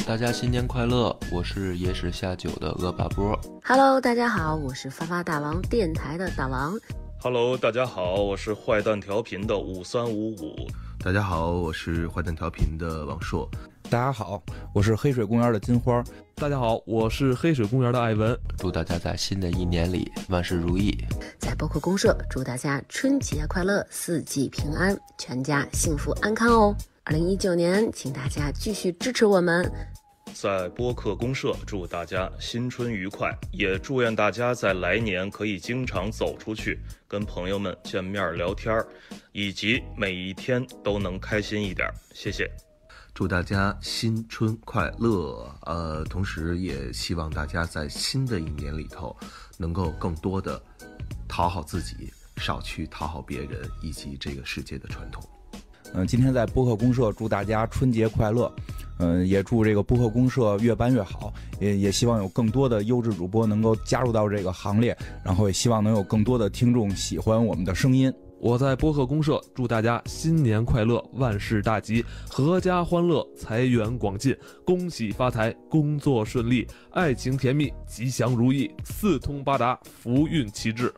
大家新年快乐！我是野史下酒的恶霸波。 Hello， 大家好，我是发发大王电台的大王。 Hello， 大家好，我是坏蛋调频的5355。 大家好，我是坏蛋调频的王硕。 大家好，我是黑水公园的金花。 大家好，我是黑水公园的艾文。 祝大家在新的一年里万事如意。 在播客公社祝大家春节快乐，四季平安，全家幸福安康哦。2019年请大家继续支持我们。 在播客公社祝大家新春愉快，也祝愿大家在来年可以经常走出去，跟朋友们见面聊天，以及每一天都能开心一点。谢谢。 祝大家新春快乐，同时也希望大家在新的一年里头能够更多的讨好自己，少去讨好别人以及这个世界的传统。 今天在播客公社祝大家春节快乐，也祝这个播客公社越办越好，也希望有更多的优质主播能够加入到这个行列，然后也希望能有更多的听众喜欢我们的声音。 我在播客公社祝大家新年快乐，万事大吉，阖家欢乐，财源广进，恭喜发财，工作顺利，爱情甜蜜，吉祥如意，四通八达，福运齐至。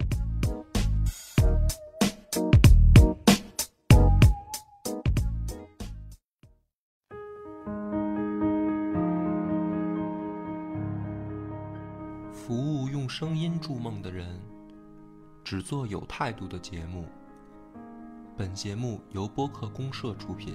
服务用声音筑梦的人，只做有态度的节目。本节目由播客公社出品。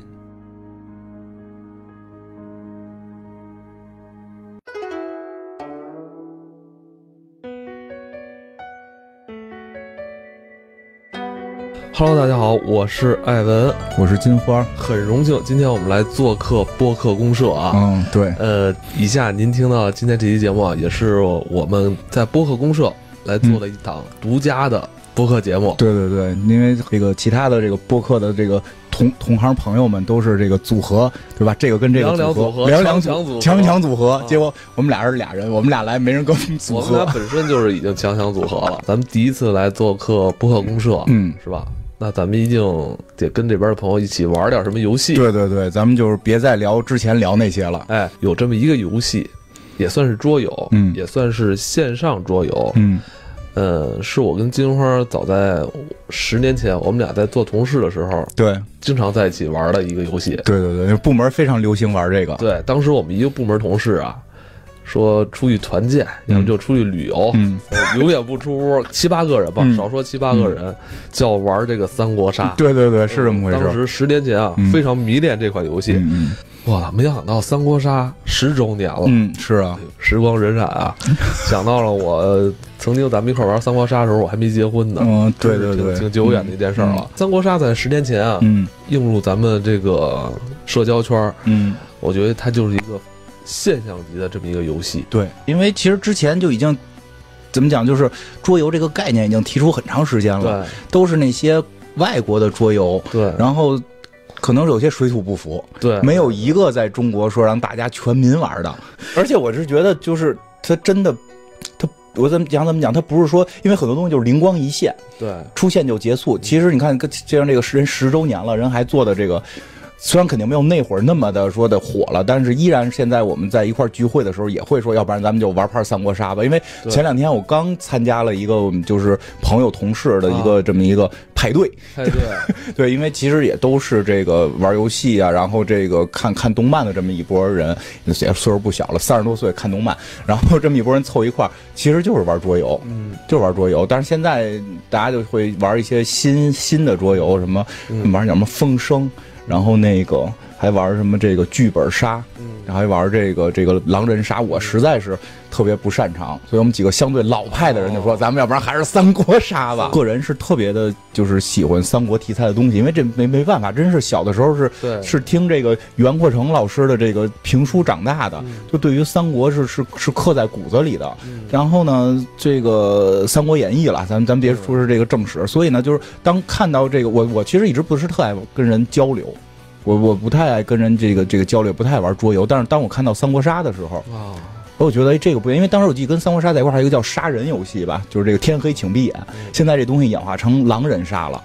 Hello， 大家好，我是艾文， 我是金花， 很荣幸今天我们来做客播客公社啊。 对， 以下您听到今天这期节目啊，也是我们在播客公社来做的一档独家的播客节目。 对，因为这个其他的这个播客的这个同行朋友们都是这个组合，对吧？这个跟这个组合，强强组合，结果我们俩是俩人，我们俩来没人跟我们组合。 我们俩本身就是已经强强组合了。咱们第一次来做客播客公社，是吧？那咱们一定得跟这边的朋友一起玩点什么游戏。 对，咱们就是别再聊之前聊那些了。 有这么一个游戏，也算是桌游，也算是线上桌游。是我跟金花早在10年前，我们俩在做同事的时候，对，经常在一起玩的一个游戏。 对，部门非常流行玩这个。 对，当时我们一个部门同事啊，说出去团建，要么就出去旅游，永远不出屋，7、8个人吧，少说7、8个人，叫玩这个三国杀。 对，是这么回事。 当时10年前啊，非常迷恋这款游戏。哇，没想到三国杀10周年了。 是啊， 时光荏苒啊，想到了我曾经咱们一块玩三国杀的时候，我还没结婚呢。 对， 挺久远的一件事了。三国杀在10年前啊，映入咱们这个社交圈。我觉得它就是一个现象级的这么一个游戏。 对，因为其实之前就已经怎么讲，就是桌游这个概念已经提出很长时间了，都是那些外国的桌游。对，然后可能是有些水土不服，对，没有一个在中国说让大家全民玩的。而且我是觉得，就是它真的，我怎么讲，它不是说，因为很多东西就是灵光一现，对，出现就结束。其实你看，这样这个人10周年了，人还做的这个。虽然肯定没有那会儿那么的说的火了，但是依然现在我们在一块聚会的时候也会说，要不然咱们就玩盘三国杀吧。因为前2天我刚参加了一个我们就是朋友同事的一个这么一个派对，对，因为其实也都是这个玩游戏啊，然后这个看动漫的这么一波人，也岁数不小了，30多岁看动漫，然后这么一波人凑一块，其实就是玩桌游，就是玩桌游。但是现在大家就会玩一些新的桌游，什么玩什么风声。然后那个还玩什么这个剧本杀，然后还玩这个狼人杀，我实在是特别不擅长，所以我们几个相对老派的人就说，咱们要不然还是三国杀吧。个人是特别的，就是喜欢三国题材的东西，因为这没办法，真是小的时候是听这个袁阔成老师的这个评书长大的，就对于三国是刻在骨子里的。然后呢，这个《三国演义》了，咱别说是这个正史，所以呢，就是当看到这个，我其实一直不是特爱跟人交流。我不太爱跟人这个交流，不太爱玩桌游。但是当我看到三国杀的时候，我觉得这个不行，因为当时我记得跟三国杀在一块儿还有一个叫杀人游戏吧，就是这个天黑请闭眼。现在这东西演化成狼人杀了。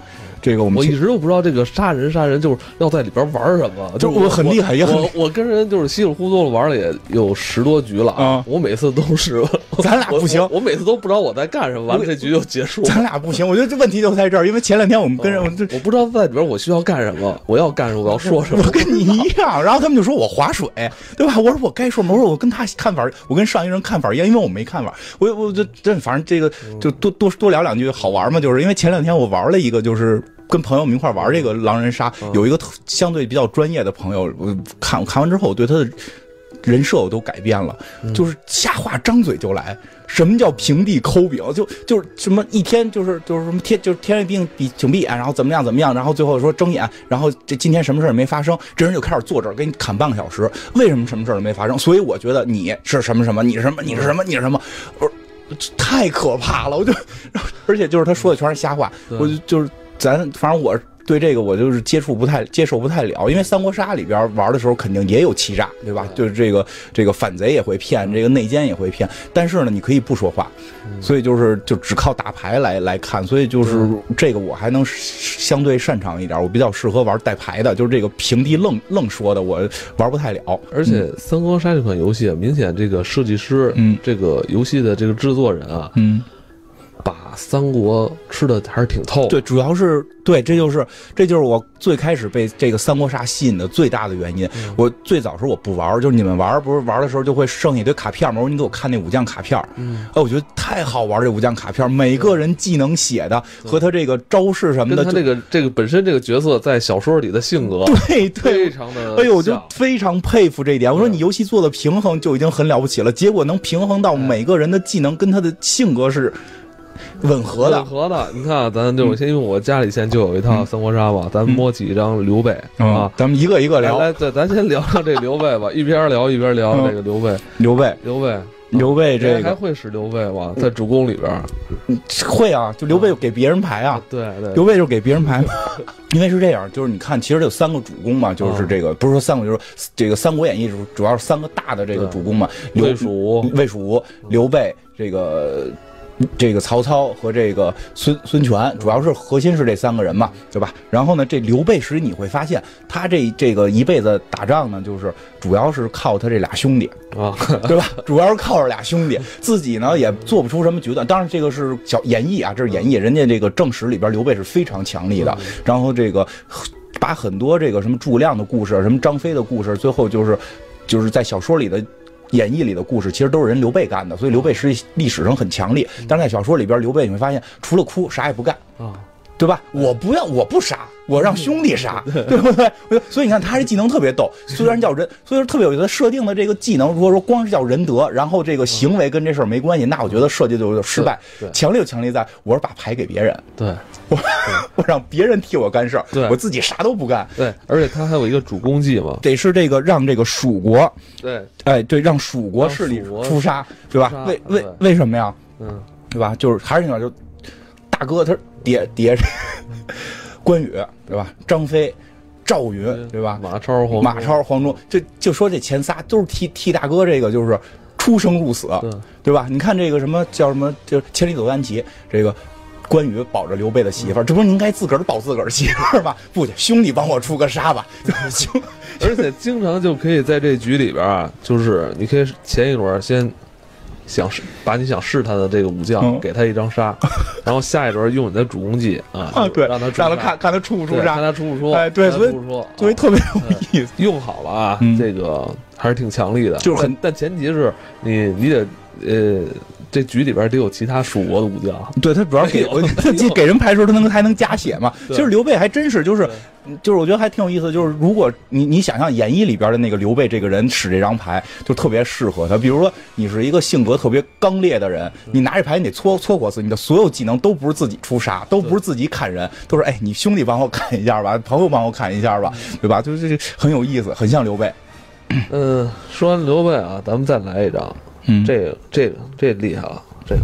这个我一直都不知道这个杀人就是要在里边玩什么， 就是我很厉害，也很我跟人就是稀里糊涂的玩了也有10多局了啊，我每次都是咱俩不行， 我每次都不知道我在干什么，完了这局就结束。 咱俩不行，我觉得这问题就在这儿，因为前2天我们跟人我不知道在里边我需要干什么，我要干什么，我要说什么， 我跟你一样，然后他们就说我划水，对吧？我说我该说吗？我说我跟他看法，我跟上一人看法一样，因为我没看法，我这反正这个就多聊2句好玩嘛，就是因为前2天我玩了一个就是。跟朋友们一块玩这个狼人杀，有一个相对比较专业的朋友，我看完之后，我对他的人设我都改变了，就是瞎话张嘴就来。什么叫平地抠饼？就是什么一天就是什么天天命请闭眼，然后怎么样，然后最后说睁眼，然后这今天什么事也没发生，这人就开始坐这儿给你砍半个小时。为什么什么事都没发生？所以我觉得你是什么什么，你是什么，你是什么，你是什么。太可怕了！我就，而且就是他说的全是瞎话，我就是反正我对这个我就是接受不太了，因为三国杀里边玩的时候肯定也有欺诈，对吧？就是这个反贼也会骗，这个内奸也会骗，但是呢，你可以不说话，所以就只靠打牌来看，所以就是这个我还能相对擅长一点，我比较适合玩带牌的，就是这个平地愣说的我玩不太了。 而且三国杀这款游戏明显这个设计师，这个游戏的这个制作人啊，把三国吃的还是挺透。对， 主要是对，这就是我最开始被这个三国杀吸引的最大的原因。我最早时候我不玩，就是你们不是玩的时候就会剩一堆卡片吗？我说你给我看那武将卡片，我觉得太好玩，这武将卡片每个人技能写的和他这个招式什么的， 跟他这个本身这个角色在小说里的性格， 对， 非常的， 哎呦，我就非常佩服这一点。我说你游戏做的平衡就已经很了不起了，结果能平衡到每个人的技能跟他的性格是吻合的。 你看咱就因为我家里现在就有一套三国杀吧，咱摸起一张刘备啊， 咱们一个一个聊。 来，对，咱先聊聊这刘备吧，一边聊这个刘备。 刘备这个还会使刘备吗？在主公里边会啊，就刘备给别人牌啊， 对， 刘备就给别人牌嘛。因为是这样，就是你看，其实有3个主公嘛，就是这个不是说3个，就是这个《三国演义》主要是3个大的这个主公嘛， 魏蜀、 刘备这个曹操和这个孙权，主要是核心是这3个人嘛，对吧？然后呢，这刘备实际你会发现，他这个一辈子打仗呢，就是主要是靠他这俩兄弟啊， 对吧？主要是靠着俩兄弟，自己呢也做不出什么决断。当然，这个是演义啊，这是演义，人家这个正史里边刘备是非常强力的。然后这个把很多这个什么诸葛亮的故事、什么张飞的故事，最后就是在小说里的。演义里的故事其实都是人刘备干的，所以刘备是历史上很强力。但是在小说里边，刘备你会发现除了哭啥也不干啊，对吧？我不杀，我让兄弟杀，对不对？所以你看他这技能特别逗，虽然叫人，所以说特别有的设定的这个技能，如果说光是叫仁德，然后这个行为跟这事儿没关系，那我觉得设计就失败。强烈就强烈在我是把牌给别人， 对， 我让别人替我干事儿，我自己啥都不干。 对，而且他还有一个主攻技嘛， 得是这个让这个蜀国， 对， 哎对，让蜀国势力出杀，对吧？为什么呀？对吧？就是还是那种就大哥他叠关羽对吧？张飞、赵云对吧？ 马超、 黄忠，就说这前仨都是替大哥这个就是出生入死，对吧？你看这个什么叫什么，就千里走单骑，这个关羽保着刘备的媳妇儿，这不是应该自个儿保自个儿媳妇儿吗？不去，兄弟帮我出个杀吧。 而且经常就可以在这局里边啊，就是你可以前一轮先。把你想试探的这个武将给他一张杀，然后下一轮用你的主攻技啊， 对， 让他看他出不出杀， 看他出不出， 哎，对，所以特别有意思， 用好了啊，这个还是挺强力的， 就是很， 但前提是你得这局里边得有其他蜀国的武将， 对他主要给人牌的时候他还能加血嘛。其实刘备还真是就是我觉得还挺有意思，就是如果你想象演义里边的那个刘备这个人使这张牌就特别适合他。比如说你是一个性格特别刚烈的人，你拿这牌你得搓火死，你的所有技能都不是自己出杀，都不是自己砍人，都是哎你兄弟帮我砍一下吧，朋友帮我砍一下吧，对吧？就是很有意思，很像刘备。 说完刘备啊，咱们再来一张。这厉害了，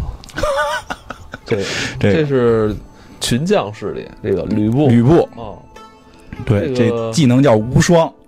这是群将势力，这个吕布哦，对，这技能叫无双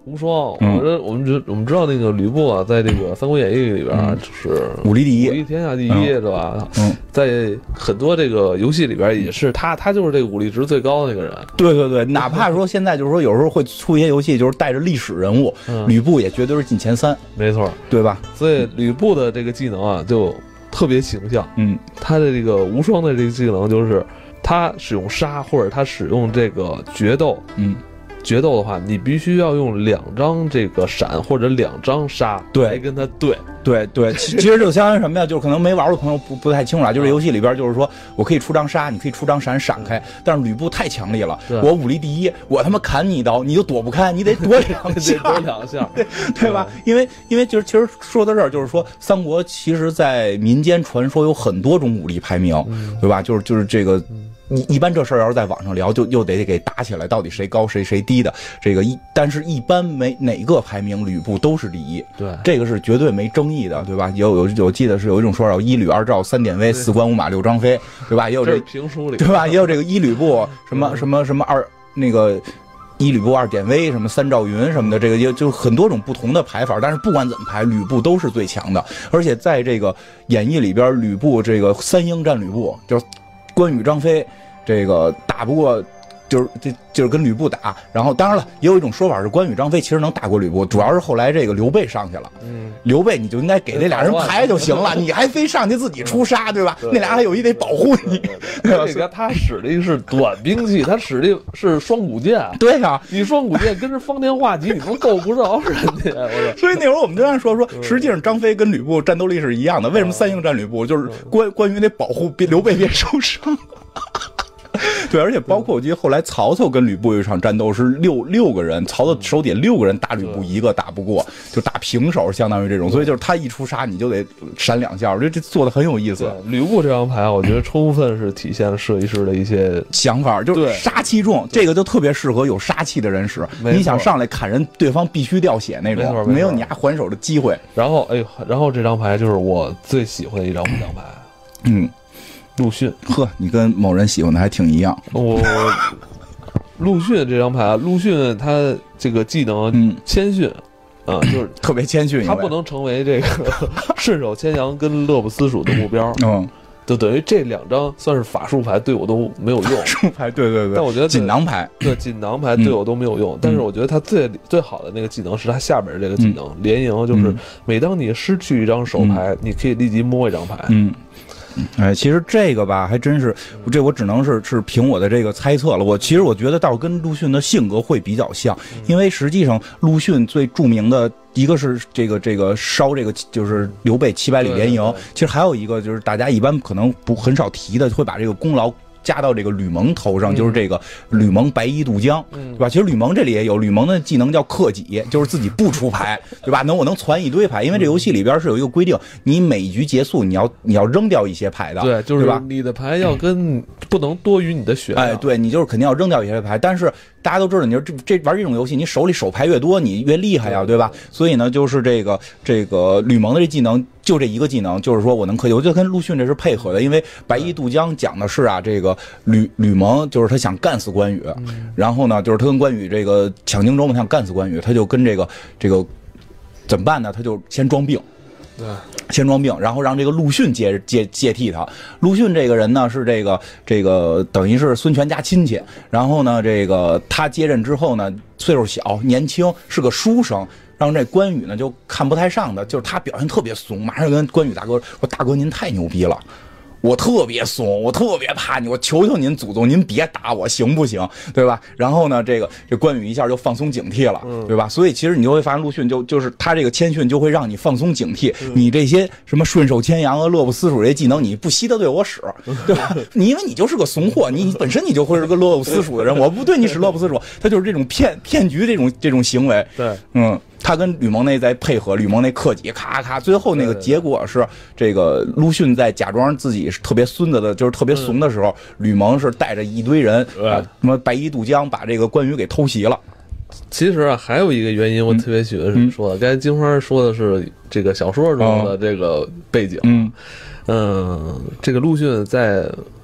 无双，我们知道那个吕布啊，在这个《三国演义》里边就是武力第一， 武力天下第一，对吧？在很多这个游戏里边也是他就是这个武力值最高的那个人。 对，哪怕说现在就是说有时候会出一些游戏，就是带着历史人物，吕布也绝对是进前3， 没错， 对吧？ 所以吕布的这个技能啊，就特别形象。他的这个无双的这个技能就是他使用杀，或者他使用这个决斗，决斗的话，你必须要用2张这个闪或者2张杀来跟他对。 其实就相当于什么呀？就是可能没玩过的朋友不太清楚啊。就是游戏里边就是说我可以出张杀，你可以出张闪闪开，但是吕布太强力了，我武力第一，我他妈砍你一刀你就躲不开，你得躲2下， 躲2下， 对吧？因为就是其实说到这儿，就是说三国其实在民间传说有很多种武力排名，对吧？就是这个。一般这事儿要是在网上聊，就又得给打起来，到底谁高谁低的这个但是一般哪个排名吕布都是第一， 对， 这个是绝对没争议的，对吧？有记得是有一种说法，一吕二赵三典韦四关五马六张飞，对吧？也有这评书里， 对吧？也有这个一吕布什么二那个。一吕布二典韦什么3赵云什么的，这个也就很多种不同的排法，但是不管怎么排，吕布都是最强的。而且在这个演义里边，吕布这个3英战吕布，就是关羽张飞，这个打不过。就是跟吕布打，然后当然了，也有一种说法是关羽张飞其实能打过吕布，主要是后来这个刘备上去了。刘备你就应该给这俩人排就行了，你还非上去自己出杀，对吧？那俩还有一得保护你。 对吧？他使的是短兵器，他使的是双股剑。 对呀， 你双股剑跟着方天画戟，你都够不着人家。 所以那会儿我们就在说，实际上张飞跟吕布战斗力是一样的。为什么3英战吕布？就是关羽得保护刘备别受伤。对，而且包括我记得后来曹操跟吕布有一场战斗是六个人，曹操手底下6个人打吕布1个打不过，就打平手，相当于这种。所以就是他一出杀你就得闪2下，我觉得这做的很有意思。 吕布这张牌，我觉得充分是体现了设计师的一些想法，就是杀气重，这个就特别适合有杀气的人使。你想上来砍人，对方必须掉血那种，没有你还还手的机会。 然后这张牌就是我最喜欢的一张5张牌。陆逊， 呵，你跟某人喜欢的还挺一样。 陆逊这张牌，陆逊他这个技能谦逊，就是特别谦逊， 他不能成为这个顺手牵羊跟乐不思蜀的目标。就等于这2张算是法术牌，对我都没有用。法术牌，对。 但我觉得锦囊牌， 对锦囊牌对我都没有用。但是我觉得他最好的那个技能是他下边这个技能联营，就是每当你失去一张手牌，你可以立即摸一张牌。 其实这个吧，还真是，我只能是凭我的这个猜测了。其实我觉得倒跟陆逊的性格会比较像，因为实际上陆逊最著名的一个是这个烧这个就是刘备700里联营，其实还有一个就是大家一般可能很少提的，会把这个功劳加到这个吕蒙头上，就是这个吕蒙白衣渡江，对吧？其实吕蒙这里也有，吕蒙的技能叫克己，就是自己不出牌，对吧？我能攒一堆牌，因为这游戏里边是有一个规定，你每一局结束你要扔掉一些牌的， 对，就是你的牌要不能多于你的血量， 对，你就是肯定要扔掉一些牌，但是大家都知道，你说这玩这种游戏，你手里手牌越多，你越厉害呀，对吧？所以呢，就是这个吕蒙的这技能。就这一个技能，就是说我能克己，我觉得跟陆逊这是配合的，因为白衣渡江讲的是这个吕蒙就是他想干死关羽，然后呢，就是他跟关羽这个抢荆州嘛，想干死关羽，他就跟这个怎么办呢？他就先装病。 对， 先装病，然后让这个陆逊接替他。陆逊这个人呢是这个等于是孙权家亲戚，然后呢这个他接任之后呢岁数小年轻，是个书生。让这关羽呢就看不太上的，就是他表现特别怂，马上跟关羽大哥说：“大哥您太牛逼了，我特别怂，我特别怕你，我求求您祖宗您别打我行不行？对吧？”然后呢，这关羽一下就放松警惕了，对吧？所以其实你就会发现陆逊就是他这个谦逊就会让你放松警惕，你这些什么顺手牵羊啊、乐不思蜀这些技能你不惜的对我使，对吧？因为你就是个怂货，你本身你就会是个乐不思蜀的人，我不对你使乐不思蜀，他就是这种骗局这种行为， 对， 他跟吕蒙那在配合，吕蒙那克己咔咔，最后那个结果是这个陆逊在假装自己是特别孙子的，就是特别怂的时候，吕蒙是带着一堆人什么白衣渡江把这个关羽给偷袭了。 其实还有一个原因，我特别喜欢是说的，刚才金花说的是这个小说中的这个背景，这个陆逊在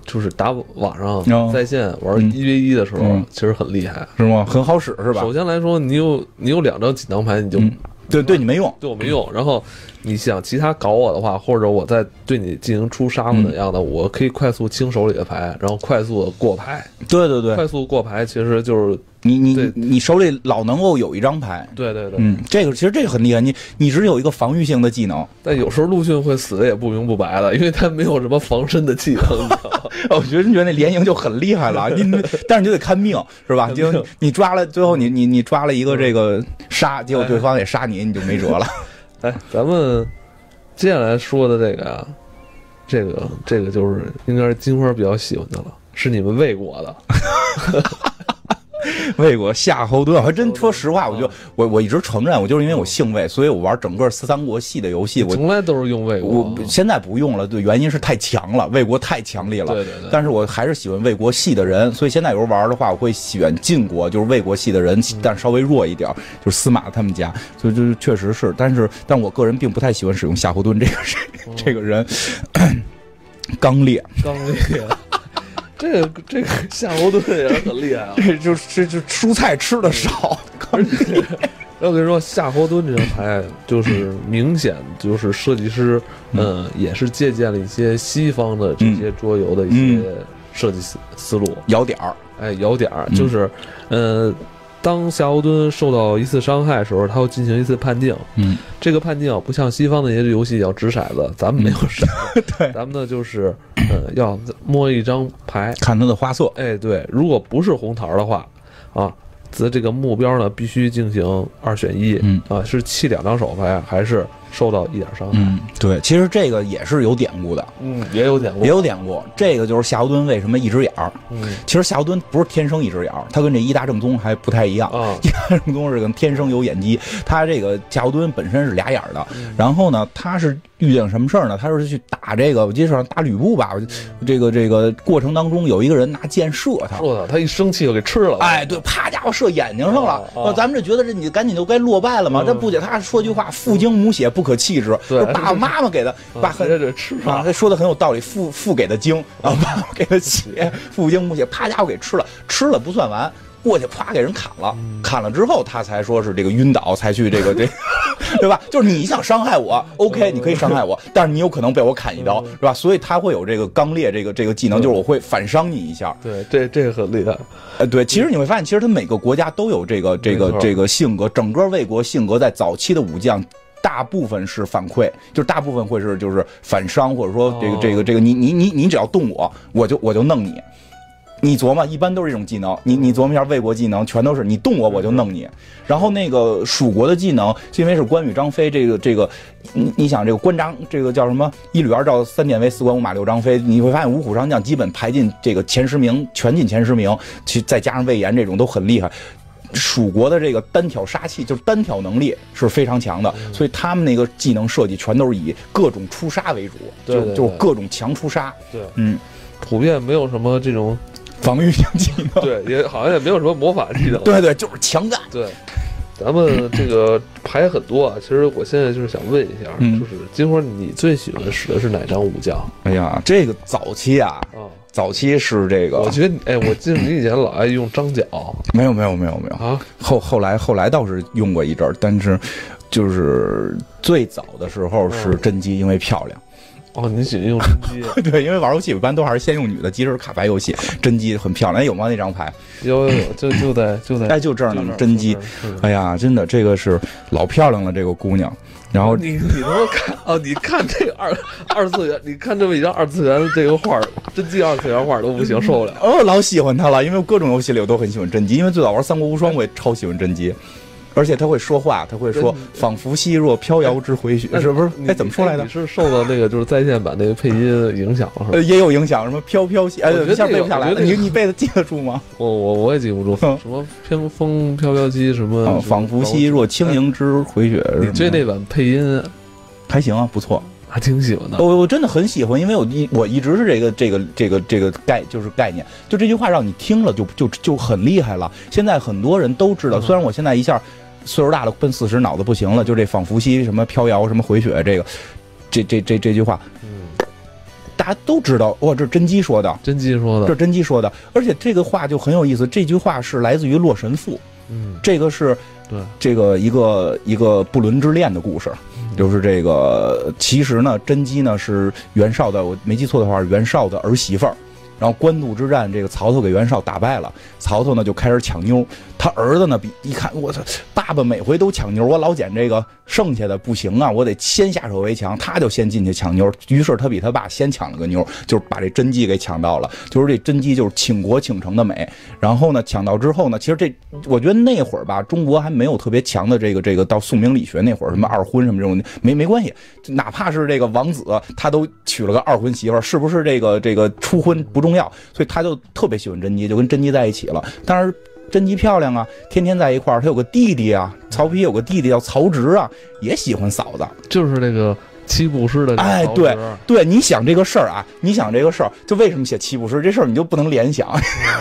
就是打网上在线玩1v1的时候，其实很厉害， 是吗？很好使是吧？ 首先来说，你有2张紧张牌，你就对你没用， 对我没用。然后你想其他搞我的话，或者我再对你进行出杀或怎样的，我可以快速清手里的牌，然后快速的过牌。 对， 快速过牌其实就是你手里老能够有一张牌。 对， 这个其实这个很厉害，你只有一个防御性的技能， 但有时候陆逊会死的也不明不白的，因为他没有什么防身的技能。 我觉得那连营就很厉害了，但是你就得看命是吧？就你抓了，最后你抓了一个这个杀，结果对方也杀你就没辙了。 哎，咱们接下来说的这个这个就是应该是金花比较喜欢的了，是你们魏国的。 魏国夏侯惇，还真说实话，我一直承认，我就是因为我姓魏，所以我玩整个三国系的游戏，我从来都是用魏国。 我现在不用了，对，原因是太强了，魏国太强力了。 对。 但是我还是喜欢魏国系的人，所以现在有时候玩的话，我会选晋国，就是魏国系的人，但稍微弱一点，就是司马他们家，所以就确实是，但我个人并不太喜欢使用夏侯惇这个人，刚烈。这个夏侯惇也是很厉害啊， 这蔬菜吃的少。 我跟你说，夏侯惇这张牌就是明显就是设计师，也是借鉴了一些西方的这些桌游的一些设计思路。摇点儿，就是，当夏侯惇受到一次伤害的时候，他会进行一次判定。这个判定不像西方的一些游戏要掷骰子，咱们没有骰子， 对， 咱们呢就是要摸一张牌， 看它的花色。 哎，对，如果不是红桃的话，则这个目标呢必须进行2选1，是弃2张手牌，还是受到1点伤害？ 对，其实这个也是有典故的， 也有典故。 这个就是夏侯惇为什么一只眼儿。其实夏侯惇不是天生一只眼儿，他跟这伊达正宗还不太一样。伊达正宗是跟天生有眼疾，他这个夏侯惇本身是俩眼儿的。然后呢，他是遇见什么事儿呢？他是去打这个，我记得是打吕布吧。这个过程当中有一个人拿箭射他， 他一生气就给吃了。 哎，对，啪家伙射眼睛上了。咱们这觉得这你赶紧就该落败了嘛。这不解他说句话，父精母血不可弃之，就是爸爸妈妈给的， 这吃啊，他说的很有道理。父给的精，然后爸爸给的血，父精母血，啪家伙给吃了不算完。过去啪给人砍了之后，他才说是这个晕倒，才去这个对吧？就是你想伤害我，OK， 你可以伤害我，但是你有可能被我砍一刀，是吧？所以他会有这个刚烈这个技能，就是我会反伤你一下。 对，这个很厉害。 对，其实你会发现，其实他每个国家都有这个性格，整个魏国性格在早期的武将。大部分是反馈，就是大部分会是就是反伤，或者说这个你只要动我就弄你。你琢磨，一般都是这种技能。你琢磨一下魏国技能，全都是你动我就弄你。然后那个蜀国的技能，因为是关羽、张飞，这个，你想这个关张，这个叫什么？一吕二赵三典韦四关五马六张飞，你会发现五虎上将基本排进这个前10名，全进前10名，其再加上魏延这种都很厉害。蜀国的这个单挑杀气，就是单挑能力是非常强的，所以他们那个技能设计全都是以各种出杀为主，就是各种强出杀。 对，普遍没有什么这种防御性技能， 对，也好像也没有什么魔法技能， 对，就是强干。 对，咱们这个牌很多啊，其实我现在就是想问一下，就是金花，你最喜欢使的是哪张武将？ 哎呀，这个早期啊。早期是这个， 我觉得我记得你以前老爱用张角， 没有啊。后来倒是用过一阵儿，但是就是最早的时候是甄姬，因为漂亮。 你喜欢用甄姬？ 对，因为玩游戏一般都还是先用女的，即使是卡牌游戏，甄姬很漂亮。有吗？那张牌？ 有，就在就这儿呢，甄姬。哎呀，真的，这个是老漂亮了，这个姑娘。然后你能够看你看这个二次元，你看这么一张2次元的这个画，甄姬2次元画都不行，受不了。 老喜欢她了，因为各种游戏里我都很喜欢甄姬，因为最早玩三国无双我也超喜欢甄姬，而且她会说话，她会说仿佛兮若飘摇之回雪，是不是？怎么说来的？ 你是受到那个就是在线版那个配音影响了，是吧？ 也有影响，什么飘飘兮，一下背不下来了。你背的记得住吗？ 我也记不住，什么偏风飘飘兮，什么仿佛兮若轻盈之回雪。 你追那版配音还行啊，不错， 还挺喜欢的。 我真的很喜欢，因为我一直是这个概念，就这句话让你听了就很厉害了。现在很多人都知道，虽然我现在一下岁数大了，奔40脑子不行了，就这仿佛兮什么飘摇什么回雪这句话， 大家都知道，哇，这是甄姬说的， 甄姬说的， 这是甄姬说的，而且这个话就很有意思，这句话是来自于《洛神赋》，这个是对这个一个不伦之恋的故事。就是这个，其实呢，甄姬呢是袁绍的，我没记错的话，是袁绍的儿媳妇儿。然后官渡之战，这个曹操给袁绍打败了，曹操呢就开始抢妞，他儿子呢一看，我操，爸爸每回都抢妞，我老捡这个剩下的不行啊，我得先下手为强，他就先进去抢妞，于是他比他爸先抢了个妞，就是把这甄姬给抢到了，就是这甄姬就是倾国倾城的美。然后呢，抢到之后呢，其实这我觉得那会儿吧，中国还没有特别强的这个到宋明理学那会儿，什么二婚什么这种没关系，哪怕是这个王子他都娶了个二婚媳妇，是不是这个初婚不重要，所以他就特别喜欢甄姬，就跟甄姬在一起了。当然甄姬漂亮啊，天天在一块儿，他有个弟弟啊，曹丕有个弟弟叫曹植啊，也喜欢嫂子， 就是那个七步诗的。 哎，对，你想这个事儿啊，就为什么写七步诗这事儿，你就不能联想。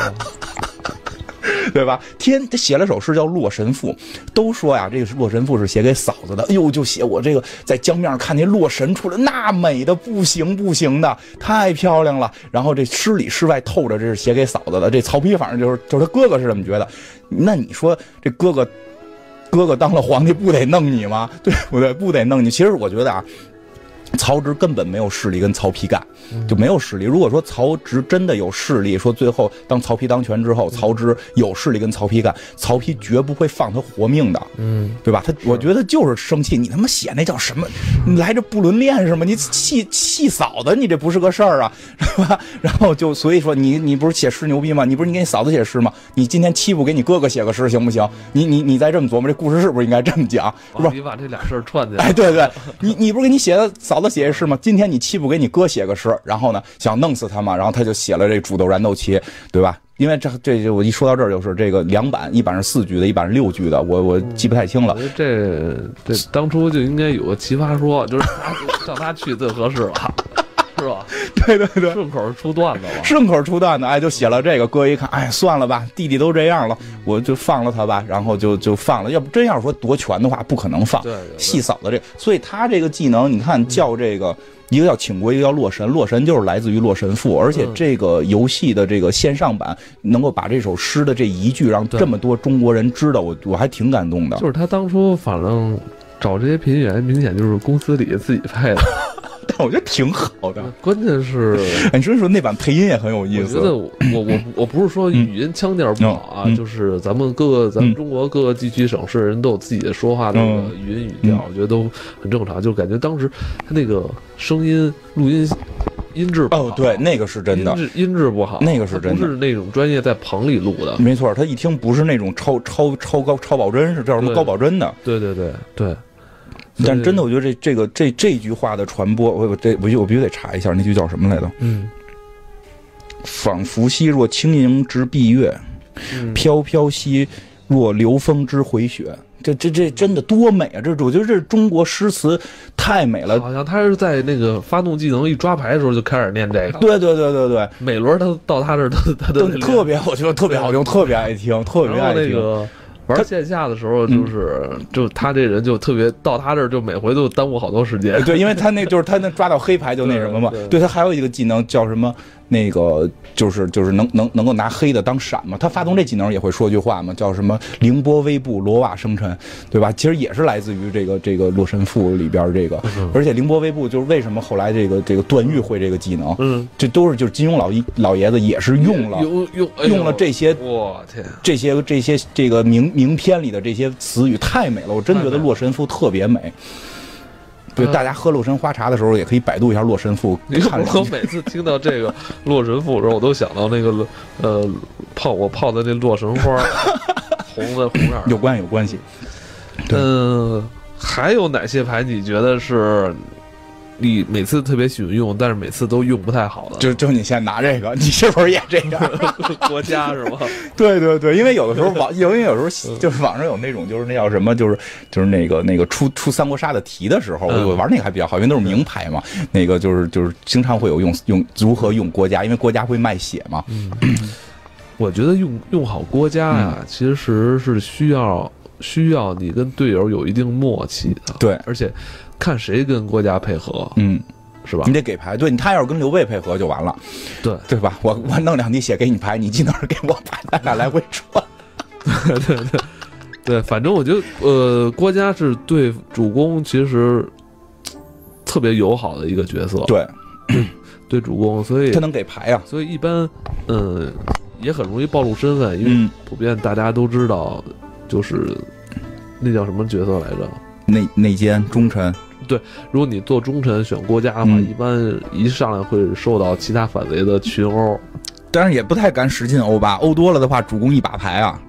对吧？他写了首诗叫《洛神赋》，都说呀，这个《洛神赋》是写给嫂子的。哎呦，就写我这个在江面上看那洛神出来，那美的不行的，太漂亮了。然后这诗里诗外透着，这是写给嫂子的。这曹丕反正就是他哥哥是这么觉得。那你说这哥哥当了皇帝不得弄你吗？对不对？不得弄你。其实我觉得啊，曹植根本没有势力跟曹丕干，就没有势力。如果说曹植真的有势力，说最后当曹丕当权之后，曹植有势力跟曹丕干，曹丕绝不会放他活命的，对吧？我觉得就是生气，你他妈写那叫什么？你来这不伦恋是吗？你气嫂子，你这不是个事儿啊，是吧？然后就所以说你不是写诗牛逼吗？你不是你给你嫂子写诗吗？你今天欺负给你哥哥写个诗行不行？你再这么琢磨，这故事是不是应该这么讲？是吧？ 你把这俩事儿串起来。 哎，对，你不是给你写的嫂子写诗吗？今天你欺负给你哥写个诗，然后呢想弄死他嘛，然后他就写了这煮豆燃豆萁，对吧？因为这我一说到这儿就是这个两版，一版是4句的，一版是6句的，我记不太清了。 这当初就应该有个奇葩说，就是让他去最合适了。是吧？ 对， 顺口出段子了， 顺口出段子，哎，就写了这个。哥一看，哎，算了吧，弟弟都这样了，我就放了他吧。然后就放了，要不真要说夺权的话，不可能放。 对， 戏嫂子这，所以他这个技能，你看叫这个。一个叫倾国，一个叫洛神。洛神就是来自于《洛神赋》，而且这个游戏的这个线上版能够把这首诗的这一句让这么多中国人知道，我还挺感动的。 就是他当初反正找这些配音员，明显就是公司里自己配的。 但我觉得挺好的， 关键是， 你说那版配音也很有意思。 我觉得我不是说语音腔调不好啊，就是咱们中国各个地区省市人都有自己的说话的那个语音语调，我觉得都很正常。就感觉当时他那个声音录音音质不好， 对，那个是真的， 音质不好， 那个是真的， 不是那种专业在棚里录的。 没错，他一听不是那种超保真，是叫什么高保真的。 对。 但真的，我觉得这句话的传播，我必须得查一下那句叫什么来着？仿佛兮若轻盈之蔽月，飘飘兮若流风之回雪。这真的多美啊！我觉得这中国诗词太美了。 好像他是在那个发动技能一抓牌的时候就开始念这个。 对， 每轮他到他这儿他都特别好听，特别好听，特别爱听，特别爱听。 那个玩线下的时候，就他这人就特别到他这儿就每回都耽误好多时间。 对，因为他那就是他能抓到黑牌就那什么嘛。对，他还有一个技能叫什么？那个就是能够拿黑的当闪嘛。他发动这技能也会说句话嘛，叫什么“凌波微步，罗瓦生尘”，对吧？其实也是来自于这个《洛神赋》里边这个。而且凌波微步就是为什么后来这个段誉会这个技能，这都是就是金庸老爷子也是用了这些， 我天， 这些这个名篇里的这些词语太美了，我真觉得《洛神赋》特别美。对，大家喝洛神花茶的时候也可以百度一下《洛神赋》。 我每次听到这个《洛神赋》的时候，我都想到那个泡的那洛神花，红色。 有关系。 还有哪些牌你觉得是你每次特别喜欢用，但是每次都用不太好的？ 就你先拿这个，你是不是也这样？ 国家是吗？ 对，因为有的时候有时候就是网上有那种就是那叫什么，就是那个出三国杀的题的时候，我玩那个还比较好，因为都是名牌嘛。那个就是经常会有用如何用国家，因为国家会卖血嘛。 我觉得用好国家呀，其实是需要你跟队友有一定默契的。 对， 而且看谁跟国家配合， 是吧？ 你得给牌，对，他要是跟刘备配合就完了，对吧？我弄2滴血给你牌，你技能是给我牌，咱俩来回转。 对，反正我觉得郭嘉是对主公其实特别友好的一个角色，对主公，所以他能给牌啊， 所以一般也很容易暴露身份，因为普遍大家都知道，就是那叫什么角色来着？ 内奸忠臣。 对，如果你做忠臣选郭嘉的话，一般一上来会受到其他反贼的群殴， 当然也不太敢使劲殴吧，殴多了的话，主公一把牌啊。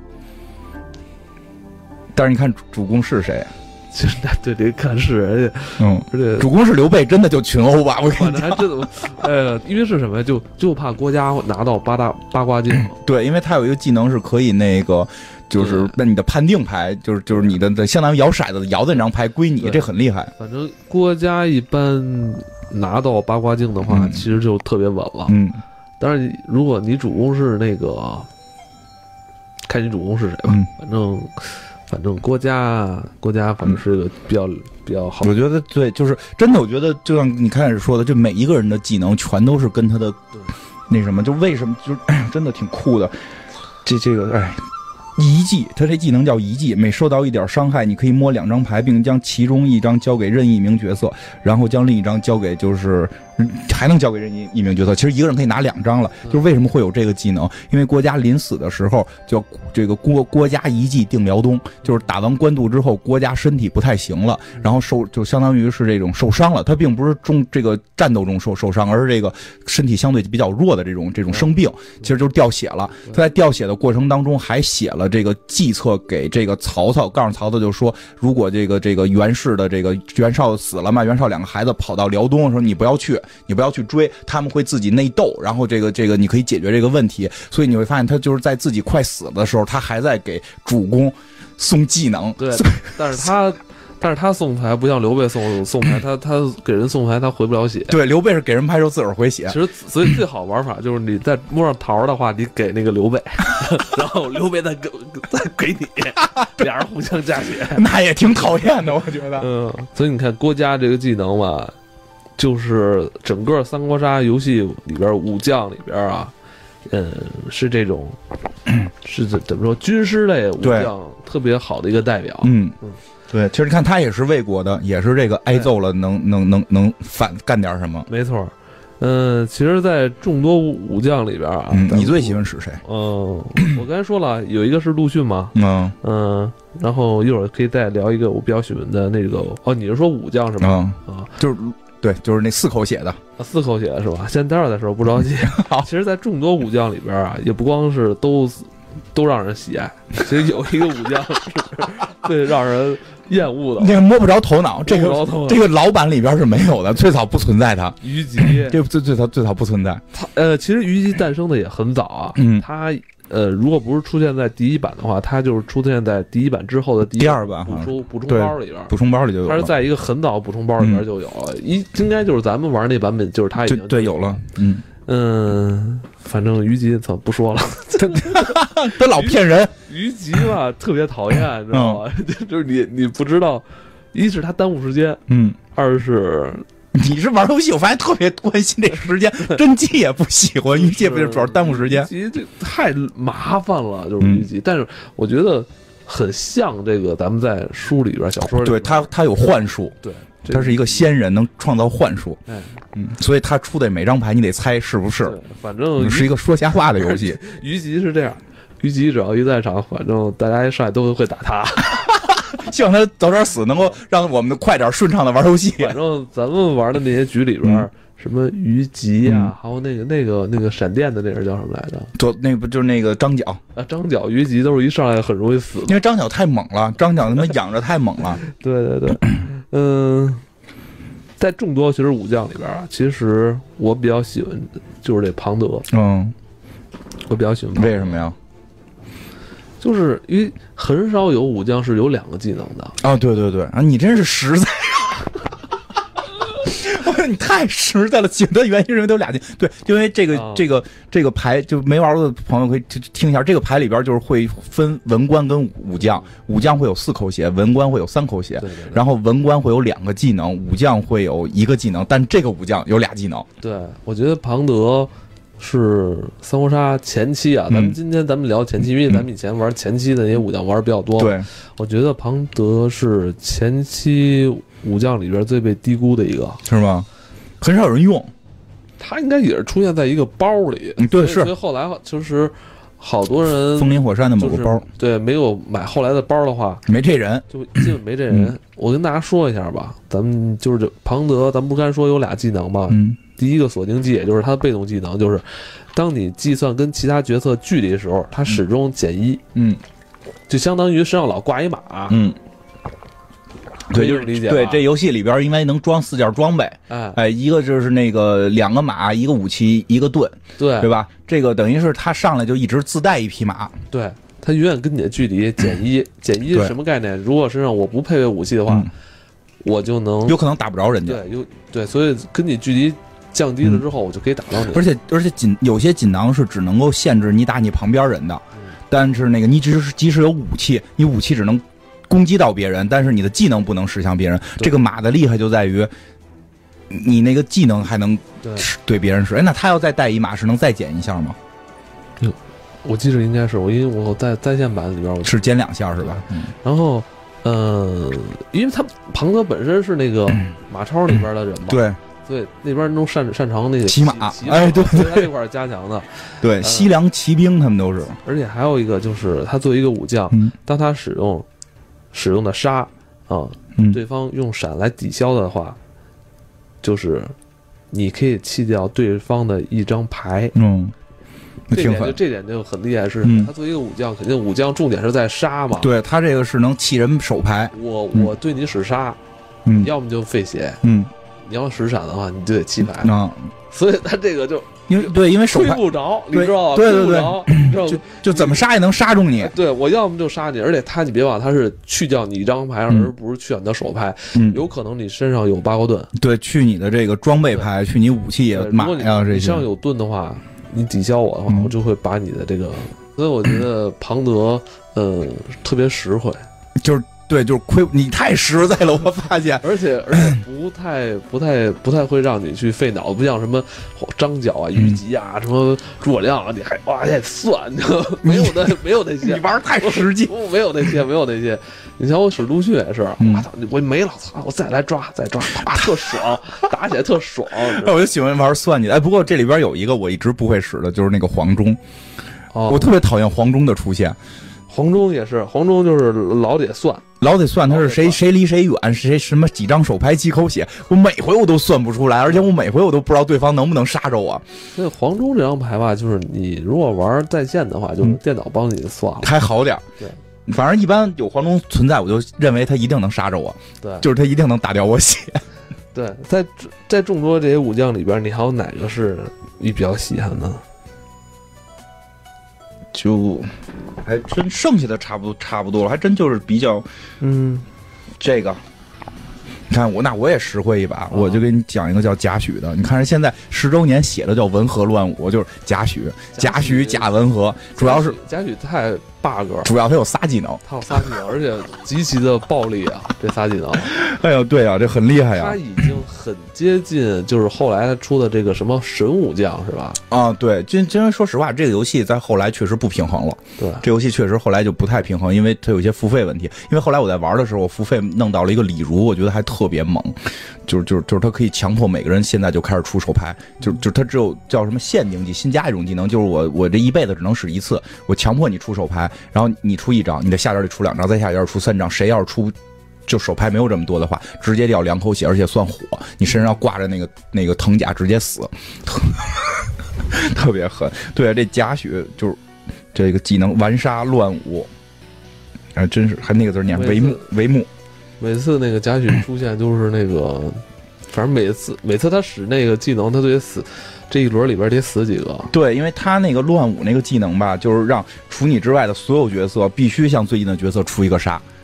但是你看主公是谁？ 其实对得看是，而且主公是刘备，真的就群殴吧？我跟你讲， 还真的，因为是什么呀？就怕郭嘉拿到八卦镜， 对，因为他有一个技能是可以那个。就是那你的判定牌，就是你的相当于摇骰子摇的那张牌归你，这很厉害。 反正郭嘉一般拿到八卦镜的话，其实就特别稳了。当然如果你主公是那个，看你主公是谁吧。反正郭嘉反正是个比较好。 我觉得对，就是真的，我觉得就像你开始说的，就每一个人的技能全都是跟他的那什么，就为什么就真的挺酷的。这个遗迹，他这技能叫遗迹，每受到一点伤害，你可以摸2张牌，并将其中1张交给任意一名角色，然后将另一张交给还能交给任意一名角色。其实一个人可以拿2张了。就是为什么会有这个技能？因为郭嘉临死的时候叫这个郭嘉遗迹定辽东，就是打完官渡之后，郭嘉身体不太行了，然后就相当于是这种受伤了。他并不是这个战斗中受伤，而是这个身体相对比较弱的这种生病，其实就是掉血了。他在掉血的过程当中还写了这个计策给这个曹操，告诉曹操就说，如果这个袁氏的这个袁绍死了嘛，袁绍2个孩子跑到辽东，说你不要去追，他们会自己内斗，然后这个你可以解决这个问题。所以你会发现他就是在自己快死了的时候，他还在给主公送技能。 对，但是他送牌不像刘备送牌，他给人送牌他回不了血。 对，刘备是给人牌时候自个儿回血。 其实所以最好玩法就是你在摸上桃的话，你给那个刘备，然后刘备再给你，俩人互相加血， 那也挺讨厌的，我觉得。 所以你看郭嘉这个技能嘛，就是整个三国杀游戏里边武将里边啊，是这种是怎么说军师类武将特别好的一个代表。 对，其实你看他也是魏国的，也是这个挨揍了能反干点什么。 没错。其实，在众多武将里边啊， 你最喜欢使谁？ 我刚才说了，有一个是陆逊嘛。然后一会儿可以再聊一个我比较喜欢的那个。你是说武将是吗？ 就是对，就是那4口血的 ，4口血是吧？先待会儿再说，不着急。好，其实，在众多武将里边啊，也不光是都让人喜爱，其实有一个武将是最让人厌恶的， 那个摸不着头脑，这个老版里边是没有的，最早不存在它。 虞姬， 这最早不存在。 其实虞姬诞生的也很早啊。他如果不是出现在第1版的话，他就是出现在第1版之后的第2版补充包里边， 补充包里就有了。 他是在一个很早补充包里边就有了，应该就是咱们玩那版本，就是他已经对有了。 反正虞姬不说了， 他老骗人。 虞姬吧，特别讨厌，你知道吗？就是你不知道，一是他耽误时间，二是你是玩游戏，我发现特别关心这时间，真姬也不喜欢虞姬，主要耽误时间。 其实这太麻烦了，就是虞姬。但是我觉得很像这个咱们在书里边、小说里边， 对他有幻术， 对。 他是一个仙人，能创造幻术。所以他出的每张牌你得猜是不是。 反正是一个说瞎话的游戏。 虞姬是这样，虞姬只要一在场，反正大家一上来都会打他。 希望他早点死，能够让我们快点顺畅的玩游戏。 反正咱们玩的那些局里边，什么虞姬呀，还有那个闪电的那人叫什么来着？ 那不就是那个张角啊？张角、虞姬都是一上来很容易死， 因为张角太猛了，张角他妈养着太猛了。 对。在众多其实武将里边啊，其实我比较喜欢就是这庞德。我比较喜欢庞德。 为什么呀？ 就是因为很少有武将是有2个技能的。 对啊，你真是实在。 你太实在了，喜欢的原因是因为都有俩技。对，因为这个牌就没玩过的朋友可以听一下，这个牌里边就是会分文官跟武将，武将会有4口血，文官会有3口血，然后文官会有2个技能，武将会有1个技能，但这个武将有俩技能。 对，我觉得庞德是三国杀前期啊，今天咱们聊前期，因为咱们以前玩前期的那些武将玩的比较多。 对， 我觉得庞德是前期武将里边最被低估的一个， 是吗？很少有人用， 他应该也是出现在一个包里。 对，是。 所以后来就是好多人风林火山的某个包， 对，没有买后来的包的话， 没这人， 就基本没这人。我跟大家说一下吧，咱们就是这庞德，咱们不刚才说有俩技能吗？第一个锁定技，也就是他的被动技能，就是当你计算跟其他角色距离的时候，他始终减1，就相当于身上老挂一马， 对，就是理解。对，这游戏里边应该能装4件装备，一个就是那个2个马，一个武器，一个盾，对吧？这个等于是他上来就一直自带一匹马， 对，他永远跟你的距离减1，减1是什么概念？如果身上我不配备武器的话，我就能有可能打不着人家， 对，所以跟你距离降低了之后，我就可以打到你。 而且有些锦囊是只能够限制你打你旁边人的，但是那个你即使有武器，你武器只能攻击到别人，但是你的技能不能驶向别人。这个马的厉害就在于，你那个技能还能对别人使。那他要再带一马是能再减1下吗？ 我记得应该是因为我在线版里边我是减2下是吧？ 然后因为他庞德本身是那个马超里边的人嘛， 对。 所以那边都擅长那个骑马，对， 他这块加强的， 对，西凉骑兵他们都是。 而且还有一个就是他作为一个武将，当他使用的杀对方用闪来抵消的话，就是你可以弃掉对方的一张牌，这点就很厉害，是他作为一个武将，肯定武将重点是在杀嘛， 对他这个是能弃人手牌， 我对你使杀，要么就费血，你要使闪的话，你就得弃牌所以他这个就因为手牌吹不着，你知道吗？ 对，就怎么杀也能杀中你。 对，我要么就杀你，而且你别忘，他是去掉你一张牌，而不是去掉你的手牌。有可能你身上有8个盾， 对，去你的这个装备牌，去你武器马呀这些。 你身上有盾的话，你抵消我的话，我就会把你的这个。所以我觉得庞德特别实惠， 就是亏你太实在了，我发现， 而且不太会让你去费脑，不像什么张角啊、虞姬啊、什么诸葛亮啊，你还算，没有那些， 你玩太实际， 没有那些。你像我使陆逊也是，我没了，操，我再来抓，特爽，打起来特爽。 我就喜欢玩算计的，不过这里边有一个我一直不会使的，就是那个黄忠，我特别讨厌黄忠的出现。 黄忠也是，黄忠就是老得算， 他是谁离谁远，谁什么几张手牌几口血，我每回我都算不出来，而且我每回我都不知道对方能不能杀着我。 所以黄忠这张牌吧，就是你如果玩在线的话，就是电脑帮你算了， 还好点。 对， 反正一般有黄忠存在，我就认为他一定能杀着我。 对， 就是他一定能打掉我血。 对，在众多这些武将里边，你还有哪个是你比较稀罕的？ 就还真剩下的差不多了，还真就是比较，这个，你看我也实惠一把，我就给你讲一个叫贾诩的，你看现在10周年写的叫文和乱舞，就是贾诩贾文和，主要是贾诩太 bug， 主要他有仨技能， 而且极其的暴力啊，这仨技能。 哎呦，对啊，这很厉害呀。 他已经很接近，就是后来他出的这个什么神武将是吧？ 啊，对，因为说实话，这个游戏在后来确实不平衡了。 对， 这游戏确实后来就不太平衡，因为它有一些付费问题。因为后来我在玩的时候，我付费弄到了一个李儒，我觉得还特别猛，就是他可以强迫每个人现在就开始出手牌，就他只有叫什么限定技，新加一种技能，就是我这一辈子只能使一次，我强迫你出手牌，然后你出1张，你的下边里出2张，再下边出3张，谁要是出就手牌没有这么多的话，直接掉2口血，而且算火，你身上挂着那个藤甲直接死，特别狠。对，这贾诩就是这个技能玩杀乱舞，真是还那个字念帷幕。 每次那个贾诩出现就是那个，反正每次他使那个技能，他都得死。这一轮里边得死几个？ 对，因为他那个乱舞那个技能吧，就是让除你之外的所有角色必须向最近的角色出一个杀。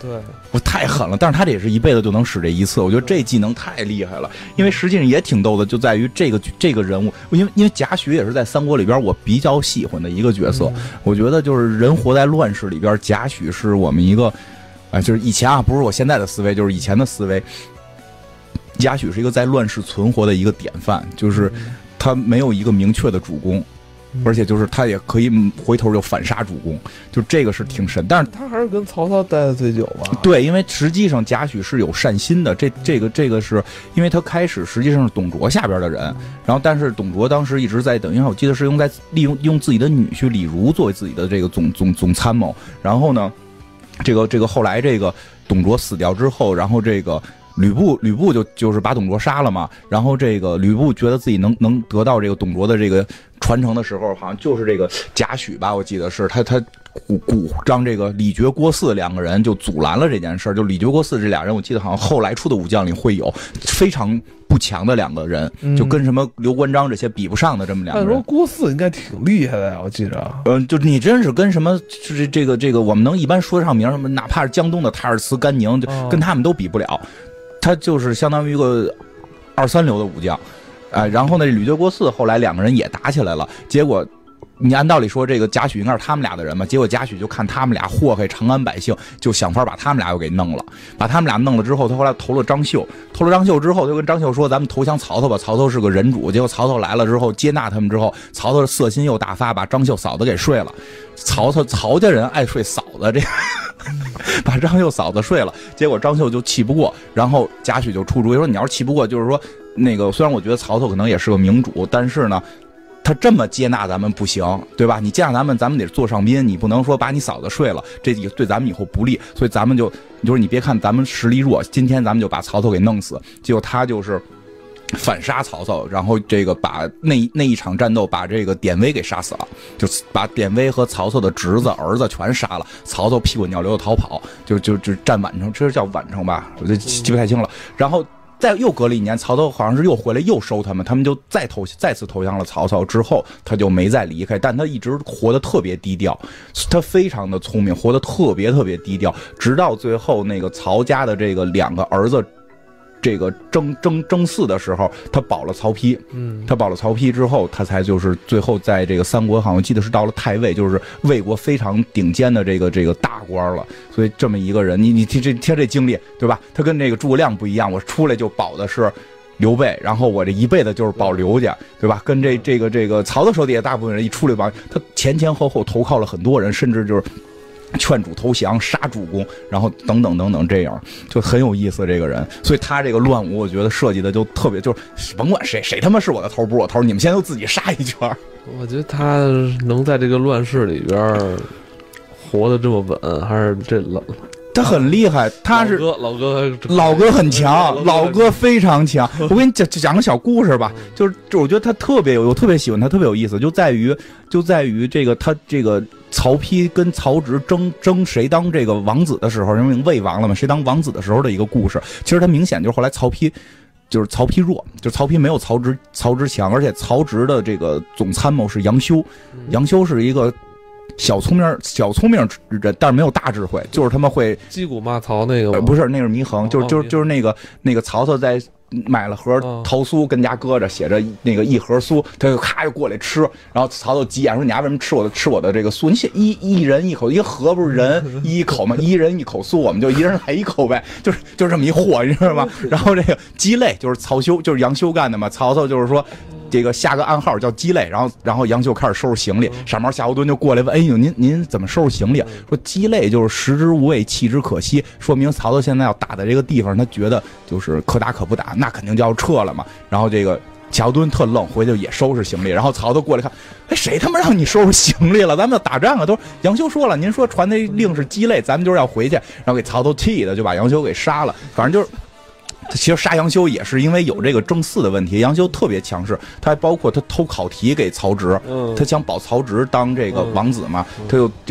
对， 我太狠了。但是他这也是一辈子就能使这一次，我觉得这技能太厉害了。因为实际上也挺逗的，就在于这个人物，因为贾诩也是在三国里边我比较喜欢的一个角色。我觉得就是人活在乱世里边，贾诩是我们一个，就是以前啊，不是我现在的思维，就是以前的思维。贾诩是一个在乱世存活的一个典范，就是他没有一个明确的主公。而且就是他也可以回头就反杀主公，就这个是挺神。但是他还是跟曹操待的最久吧？ 对，因为实际上贾诩是有善心的，这个是因为他开始实际上是董卓下边的人，然后但是董卓当时一直在等于我记得是用自己的女婿李儒作为自己的这个总参谋，然后呢，这个后来这个董卓死掉之后，然后这个。吕布就是把董卓杀了嘛，然后这个吕布觉得自己能得到这个董卓的这个传承的时候，好像就是这个贾诩吧，我记得是他鼓张这个李傕郭汜两个人就阻拦了这件事，就李傕郭汜这俩人，我记得好像后来出的武将里会有非常不强的两个人，就跟什么刘关张这些比不上的这么两个人。 按说郭汜应该挺厉害的呀，我记着。 就你真是跟什么就是这个我们能一般说得上名什么，哪怕是江东的塔尔茨、甘宁，就跟他们都比不了。他就是相当于一个2、3流的武将，然后呢，吕傕郭汜后来两个人也打起来了，结果你按道理说这个贾诩应该是他们俩的人嘛，结果贾诩就看他们俩祸害长安百姓，就想法把他们俩又给弄了，把他们俩弄了之后，他后来投了张绣之后，就跟张绣说咱们投降曹操吧，曹操是个人主，结果曹操来了之后接纳他们之后，曹操色心又大发，把张绣嫂子给睡了，曹家人爱睡嫂子这样。把张绣嫂子睡了，结果张绣就气不过，然后贾诩就出主意说：“你要是气不过，就是说那个虽然我觉得曹操可能也是个明主，但是呢，他这么接纳咱们不行，对吧？你接纳咱们得做上宾，你不能说把你嫂子睡了，这对咱们以后不利。所以咱们就是你别看咱们实力弱，今天咱们就把曹操给弄死。结果他就是。”反杀曹操，然后这个把那一场战斗把这个典韦给杀死了，就把典韦和曹操的侄子、儿子全杀了。曹操屁滚尿流的逃跑，就战宛城，这是叫宛城吧？我就记不太清了。然后又隔了1年，曹操好像是又回来又收他们，他们就再次投降了曹操。之后他就没再离开，但他一直活得特别低调，他非常的聪明，活得特别低调，直到最后那个曹家的这个2个儿子。这个争嗣的时候，他保了曹丕，他保了曹丕之后，他才就是最后在这个三国，好像记得是到了太尉，就是魏国非常顶尖的这个大官了。所以这么一个人，你听这经历，对吧？他跟这个诸葛亮不一样，我出来就保的是刘备，然后我这一辈子就是保刘家，对吧？跟这个曹操手底下大部分人一出来保，他前后投靠了很多人，甚至就是。劝主投降，杀主公，然后等等，这样就很有意思。这个人，所以他这个乱舞，我觉得设计的就特别，就是甭管谁他妈是我的头不是我头，你们现在都自己杀一圈。 我觉得他能在这个乱世里边活得这么稳，还是这冷。 他很厉害，他是老哥很强，老哥非常强。我给你讲个小故事吧，就是我觉得他特别我特别喜欢他，特别有意思，就在于这个他这个曹丕跟曹植争谁当这个王子的时候，因为魏王了嘛，谁当王子的时候的一个故事。其实他明显就是后来曹丕弱，就是曹丕没有曹植强，而且曹植的这个总参谋是杨修，杨修是一个。小聪明人，但是没有大智慧，就是他们会击鼓骂曹那个不是那个祢衡，就是那个曹操在买了盒桃酥跟家搁着，写着那个1盒酥，他就咔就过来吃，然后曹操急眼说：“你丫为什么吃我的这个酥？你写一人一口，一个盒不是人一口吗？一人一口酥，我们就一人来1口呗，就是这么一货，你知道吗？然后这个鸡肋就是就是杨修干的嘛，曹操就是说。”这个下个暗号叫鸡肋，然后杨秀开始收拾行李，上面夏侯惇就过来问：“哎呦，您怎么收拾行李？”说鸡肋就是食之无味，弃之可惜，说明曹操现在要打的这个地方，他觉得就是可打可不打，那肯定就要撤了嘛。然后这个夏侯惇特愣，回去也收拾行李，然后曹操过来看，哎，谁他妈让你收拾行李了？咱们要打仗啊！都杨修说了，您说传那令是鸡肋，咱们就是要回去，然后给曹操气的就把杨修给杀了，反正就是。其实杀杨修也是因为有这个争嗣的问题，杨修特别强势，他还包括他偷考题给曹植，他想保曹植当这个王子嘛，他就这个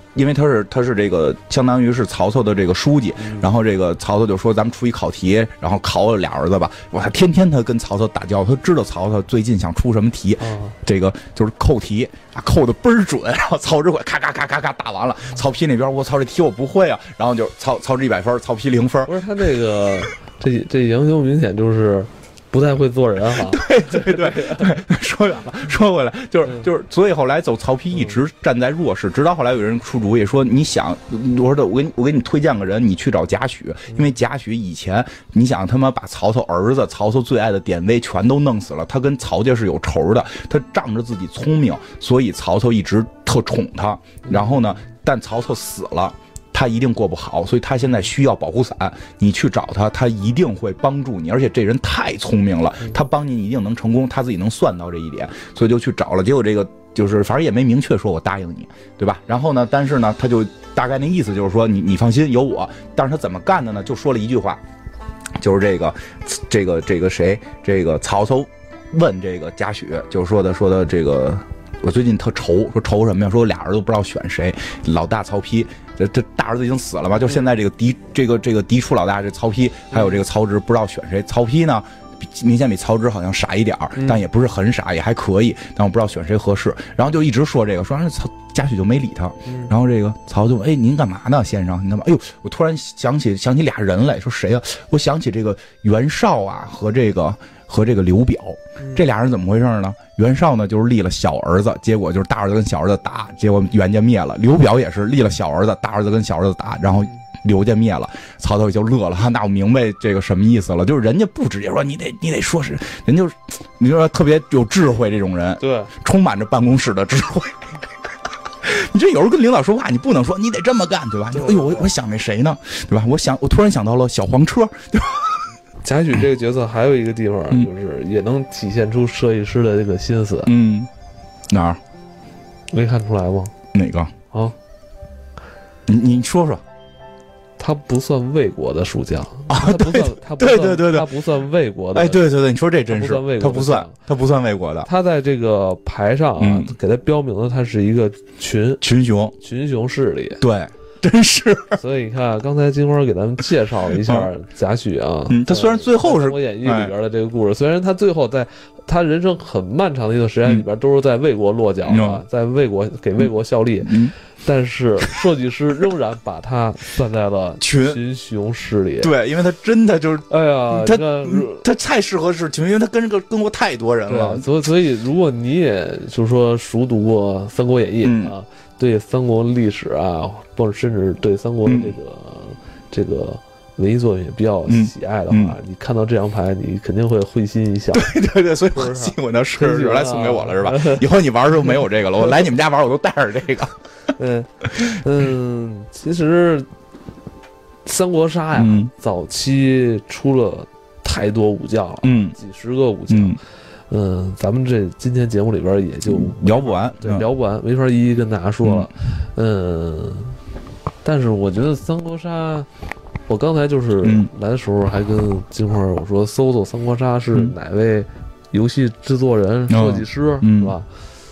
因为他是这个相当于是曹操的这个书记，然后这个曹操就说咱们出一考题，然后考俩儿子吧。哇，天天他跟曹操打交道，他知道曹操最近想出什么题，这个就是扣题啊，扣的倍儿准。然后曹植会咔咔咔咔咔打完了，曹丕那边我操这题我不会啊，然后就曹植100分，曹丕0分。 不是他这个这杨修明显就是不太会做人哈。 对，说远了，说回来就是，所以后来走曹丕一直站在弱势，直到后来有人出主意说，你想，我说我给你推荐个人，你去找贾诩，因为贾诩以前你想他妈把曹操儿子，曹操最爱的典韦全都弄死了，他跟曹家是有仇的，他仗着自己聪明，所以曹操一直特宠他，然后呢，但曹操死了。他一定过不好，所以他现在需要保护伞。你去找他，他一定会帮助你，而且这人太聪明了，他帮你一定能成功，他自己能算到这一点，所以就去找了。结果这个就是反正也没明确说我答应你，对吧？然后呢，但是呢，他就大概那意思就是说你放心有我。但是他怎么干的呢？就说了一句话，就是这个谁，这个曹操问这个贾诩，就是说的这个。我最近特愁，说愁什么呀？说我俩儿子不知道选谁，老大曹丕，这大儿子已经死了吧？就现在这个嫡出老大这曹丕，还有这个曹植不知道选谁。曹丕呢，明显比曹植好像傻一点，但也不是很傻，也还可以。但我不知道选谁合适，然后就一直说这个，说贾诩就没理他。然后这个曹就哎，您干嘛呢，先生？您干嘛？哎呦，我突然想起俩人来，说谁啊？我想起这个袁绍啊和这个刘表，这俩人怎么回事呢？袁绍呢就是立了小儿子，结果就是大儿子跟小儿子打，结果袁家灭了。刘表也是立了小儿子，大儿子跟小儿子打，然后刘家灭了。曹操也就乐了，那我明白这个什么意思了，就是人家不直接说你得说是人就是你说特别有智慧这种人， 对， 充满着办公室的智慧。你这有时候跟领导说话，你不能说你得这么干，对吧？哎呦，我想那谁呢，对吧？我突然想到了小黄车，对吧？ 贾诩这个角色还有一个地方，就是也能体现出设计师的这个心思。 哪儿？ 没看出来吗？ 哪个啊？ 你说说。 他不算魏国的蜀将啊，对， 他不算魏国的。 哎，对，你说这真是，他不算魏国的。 他在这个牌上啊，给他标明了他是一个群雄势力。 对。真是， 所以你看，刚才金花给咱们介绍了一下贾诩啊， 他虽然最后是《 三国演义》里边的这个故事，虽然他最后在他人生很漫长的一段时间里边都是在魏国落脚啊，在魏国给魏国效力，但是设计师仍然把他算在了群雄势力。 对，因为他真的就是， 哎呀， 他太适合是群，因为他跟过太多人了。 所以如果你也就是说熟读过《三国演义》啊。对三国历史啊，或者甚至对三国的这个文艺作品比较喜爱的话，你看到这张牌，你肯定会心一笑。 对，所以我吸引我那是来送给我了，是吧？以后你玩的时候没有这个了，我来你们家玩，我都带着这个。 其实三国杀呀，早期出了太多武将了，几十个武将。咱们这今天节目里边也就聊不完， 对，聊不完，没法一一跟大家说了。但是我觉得三国杀，我刚才就是来的时候还跟金花我说搜三国杀是哪位游戏制作人、设计师，是吧？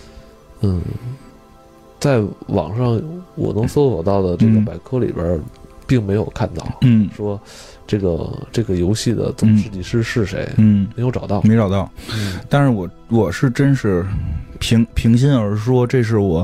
在网上我能搜索到的这个百科里边，并没有看到，说。这个游戏的总设计师是谁？没有找到， 没找到。但是我是真是平心而说，这是我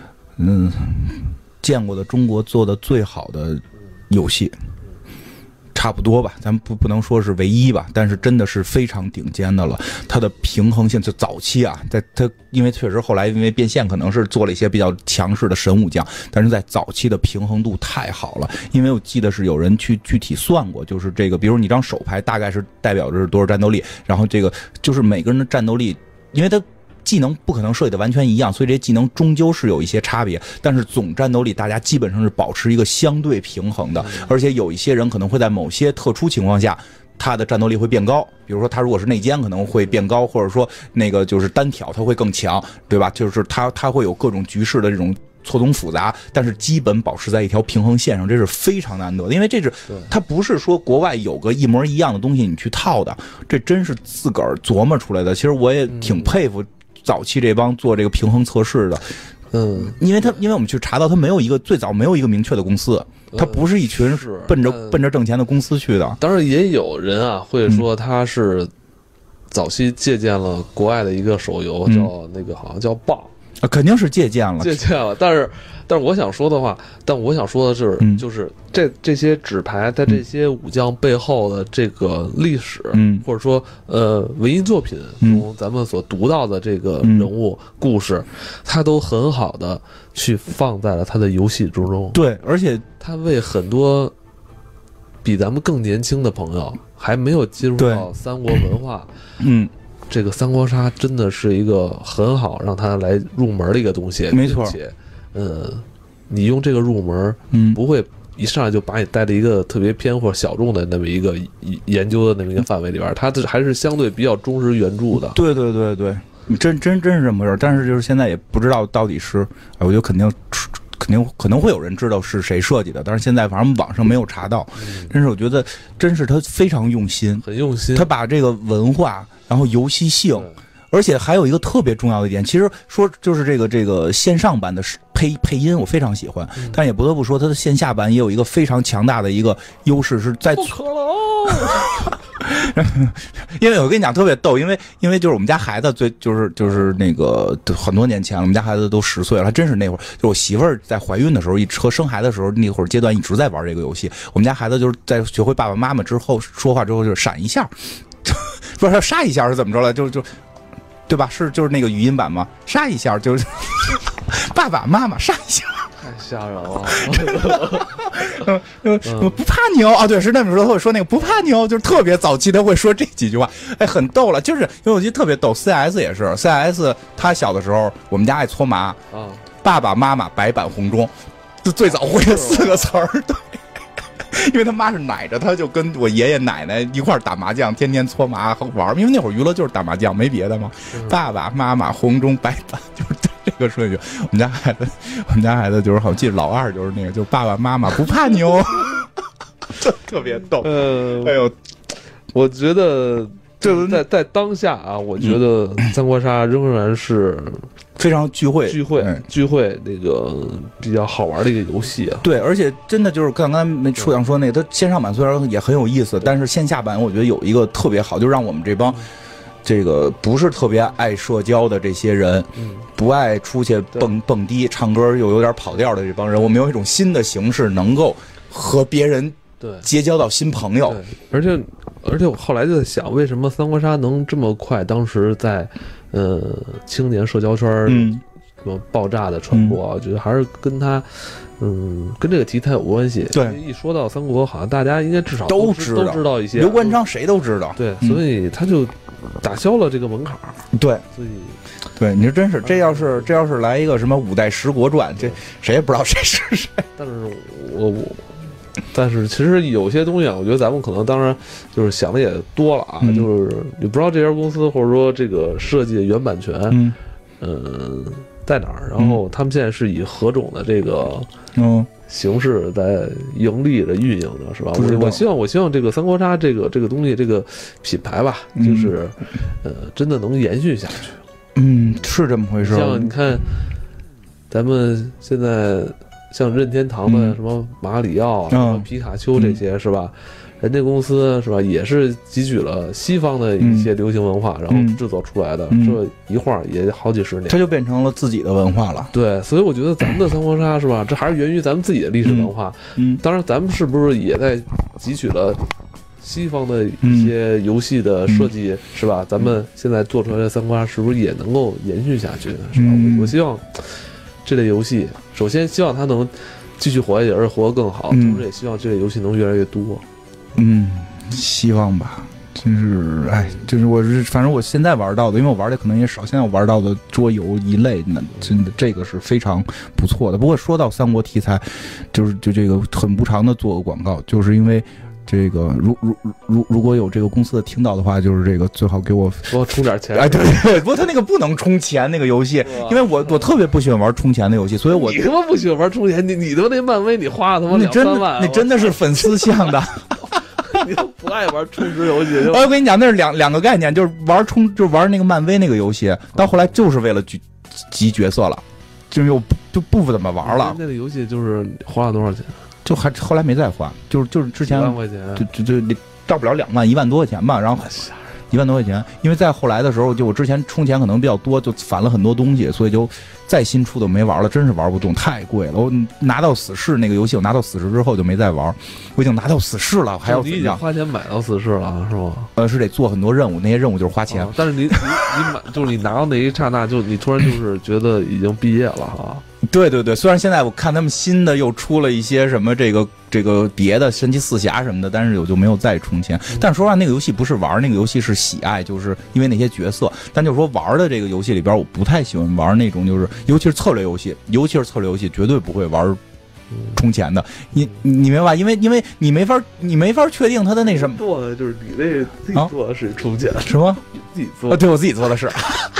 见过的中国做的最好的游戏。差不多吧，咱不能说是唯一吧，但是真的是非常顶尖的了。它的平衡性就早期啊，在它因为确实后来因为变现可能是做了一些比较强势的神武将，但是在早期的平衡度太好了。因为我记得是有人去具体算过，就是这个，比如你张手牌大概是代表着是多少战斗力，然后这个就是每个人的战斗力，因为它技能不可能设计的完全一样，所以这些技能终究是有一些差别，但是总战斗力大家基本上是保持一个相对平衡的，而且有一些人可能会在某些特殊情况下他的战斗力会变高，比如说他如果是内奸可能会变高，或者说那个就是单挑他会更强，对吧？就是他会有各种局势的这种错综复杂，但是基本保持在一条平衡线上，这是非常难得的。因为这是它不是说国外有个一模一样的东西你去套的，这真是自个儿琢磨出来的。其实我也挺佩服早期这帮做这个平衡测试的， 因为我们去查到，他最早没有一个明确的公司，他不是一群奔着挣钱的公司去的。 当然也有人啊会说他是早期借鉴了国外的一个手游，叫那个好像叫棒。 肯定是借鉴了， 但是我想说的是，就是这些纸牌在这些武将背后的这个历史，或者说文艺作品中咱们所读到的这个人物故事，它都很好的去放在了他的游戏之中。 对，而且他为很多比咱们更年轻的朋友还没有进入到三国文化，这个三国杀真的是一个很好让他来入门的一个东西， 没错。 并且，你用这个入门，不会一上来就把你带到一个特别偏或小众的那么一个研究的那么一个范围里边，它还是相对比较忠实原著的。 对，真是这么回事。但是就是现在也不知道到底是，我觉得可能会有人知道是谁设计的，但是现在反正网上没有查到。但是我觉得真是他非常用心， 很用心， 他把这个文化，然后游戏性，而且还有一个特别重要的一点，其实说就是这个线上版的配音我非常喜欢，但也不得不说它的线下版也有一个非常强大的一个优势，是在不可能。 因为我跟你讲特别逗，因为就是我们家孩子就是那个很多年前了，我们家孩子都10岁了，还真是那会儿，就我媳妇儿在怀孕的时候和生孩子的时候那会儿阶段一直在玩这个游戏。我们家孩子就是在学会爸爸妈妈之后说话之后就是闪一下，不是杀一下是怎么着了，就对吧？就是那个语音版嘛，杀一下就是爸爸妈妈杀一下。 太吓人了！ 不怕牛啊，对，是那么说，他会说那个不怕牛，就是特别早期他会说这几句话，很逗了。就是因为我觉得特别逗 ，CS 也是 ，CS 他小的时候，我们家爱搓麻爸爸妈妈白板红中，就最早会的4个词儿，对。因为他妈是奶着他，就跟我爷爷奶奶一块打麻将，天天搓麻玩。因为那会儿娱乐就是打麻将，没别的嘛。爸爸妈妈红中白板，就是这个顺序。我们家孩子就是好像记得老二就是那个，就爸爸妈妈不怕牛，特别逗。哎呦， 我觉得就在当下啊，我觉得三国杀仍然是非常聚会那个比较好玩的一个游戏啊。 对，而且真的就是刚刚处长说那个，它线上版虽然也很有意思，但是线下版我觉得有一个特别好，就让我们这帮这个不是特别爱社交的这些人，不爱出去蹦迪唱歌又有点跑调的这帮人，我们有一种新的形式能够和别人结交到新朋友。 而且我后来就在想，为什么三国杀能这么快当时在青年社交圈什么爆炸的传播啊，我觉得还是跟他跟这个题材有关系。 对， 一说到三国，好像大家应该至少都知道一些， 刘关张谁都知道。 对，所以他就打消了这个门槛。 对， 所以对，你说真是，这要是来一个什么5代十国传，这谁也不知道谁是谁。 但是其实有些东西啊，我觉得咱们可能当然就是想的也多了啊，就是你不知道这家公司或者说这个设计的原版权，在哪儿，然后他们现在是以何种的这个形式在盈利的运营的，是吧？我希望这个三国杀这个东西这个品牌吧，就是真的能延续下去。 是这么回事。 像你看，咱们现在。像任天堂的什么马里奥、什么皮卡丘这些是吧？人家公司是吧，也是汲取了西方的一些流行文化，然后制作出来的，这一晃也好几十年， 它就变成了自己的文化了。 对，所以我觉得咱们的三国杀是吧，这还是源于咱们自己的历史文化。当然咱们是不是也在汲取了西方的一些游戏的设计，是吧？咱们现在做出来的三国杀是不是也能够延续下去呢？是吧？我希望这类游戏，首先希望它能继续活下去，而且活得更好，同时也希望这类游戏能越来越多。 希望吧。真是，就是反正我现在玩到的，因为我玩的可能也少，现在我玩到的桌游一类，那真的这个是非常不错的。不过说到三国题材，就这个很不长的做个广告，就是因为。这个如果有这个公司的听到的话，就是这个最好给我多充点钱。 对，不过他那个不能充钱那个游戏，因为我特别不喜欢玩充钱的游戏，所以我你他妈不喜欢玩充钱，你他妈那漫威你花了他妈2-3万， 你真的是粉丝向的。 你都不爱玩充值游戏， 我跟你讲，那是两个概念，就是玩那个漫威那个游戏，到后来就是为了集角色了。 就不怎么玩了。 那个游戏就是花了多少钱？ 就还后来没再花，就是之前 1万块钱， 就到不了2万，1万多块钱吧。然后1万多块钱，因为再后来的时候，就我之前充钱可能比较多，就返了很多东西，所以就再新出的没玩了，真是玩不动，太贵了。我拿到死士那个游戏，我拿到死士之后就没再玩。我已经拿到死士了，还要怎样？ 你已经花钱买到死士了，是吗？ 是得做很多任务，那些任务就是花钱。 但是你买，就是你拿到那一刹那，就你突然就是觉得已经毕业了哈。 对对对，虽然现在我看他们新的又出了一些什么这个别的神奇四侠什么的，但是我就没有再充钱。但是说实话，那个游戏不是玩，那个游戏是喜爱，就是因为那些角色。但就是说玩的这个游戏里边，我不太喜欢玩那种，就是尤其是策略游戏，绝对不会玩充钱的。你明白？因为你没法确定它的那什么做的，就是你那自己做的是充钱什么？ 自己做？ 对，我自己做的是。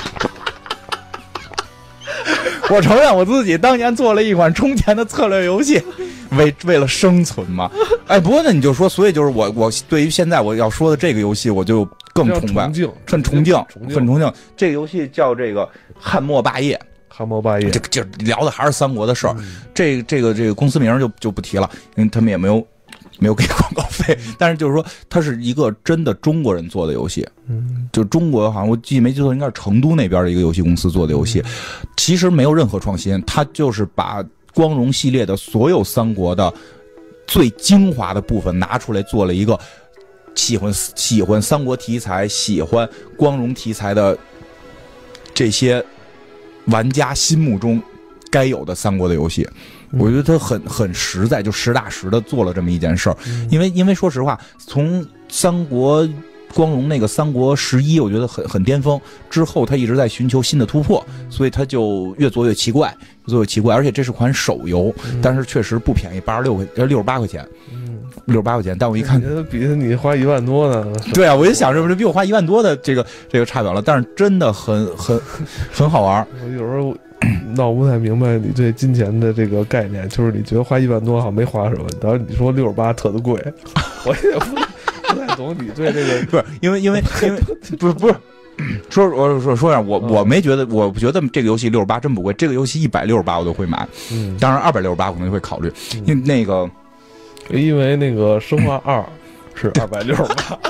我承认我自己当年做了一款充钱的策略游戏，为了生存嘛。哎，不过呢，你就说，所以就是我对于现在我要说的这个游戏，我就更崇拜，很崇敬。这个游戏叫这个汉末霸业。这聊的还是三国的事儿。这个公司名就不提了，因为他们也没有给广告费，但是就是说，它是一个真的中国人做的游戏。就中国好像我没记错，应该是成都那边的一个游戏公司做的游戏。其实没有任何创新，它就是把光荣系列的所有三国的最精华的部分拿出来做了一个喜欢三国题材、喜欢光荣题材的这些玩家心目中该有的三国的游戏。我觉得他很实在，就实打实的做了这么一件事儿。因为说实话，从三国光荣那个三国11，我觉得很巅峰之后，他一直在寻求新的突破，所以他就越做越奇怪，而且这是款手游，但是确实不便宜，68块钱。68块钱，但我一看， 比你花1万多呢。 对啊，我就想，这不是比我花1万多的这个差不了了，但是真的很好玩。 我有时候闹不太明白你对金钱的这个概念，就是你觉得花1万多好像没花什么，然后你说68特的贵，我也不太懂你对这个。 不是因为不是。说实话，我没觉得，我觉得这个游戏68真不贵，这个游戏168我都会买，当然268可能会考虑，因为那个生化2是268。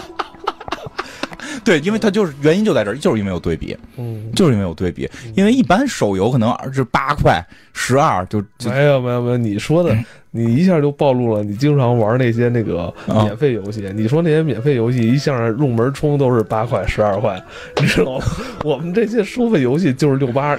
对，因为它就是原因就在这儿，就是因为有对比，因为一般手游可能是8块、12就没有，你说的，你一下就暴露了，你经常玩那些那个免费游戏，你说那些免费游戏一向入门充都是8块、12块，你知道吗？我们这些收费游戏就是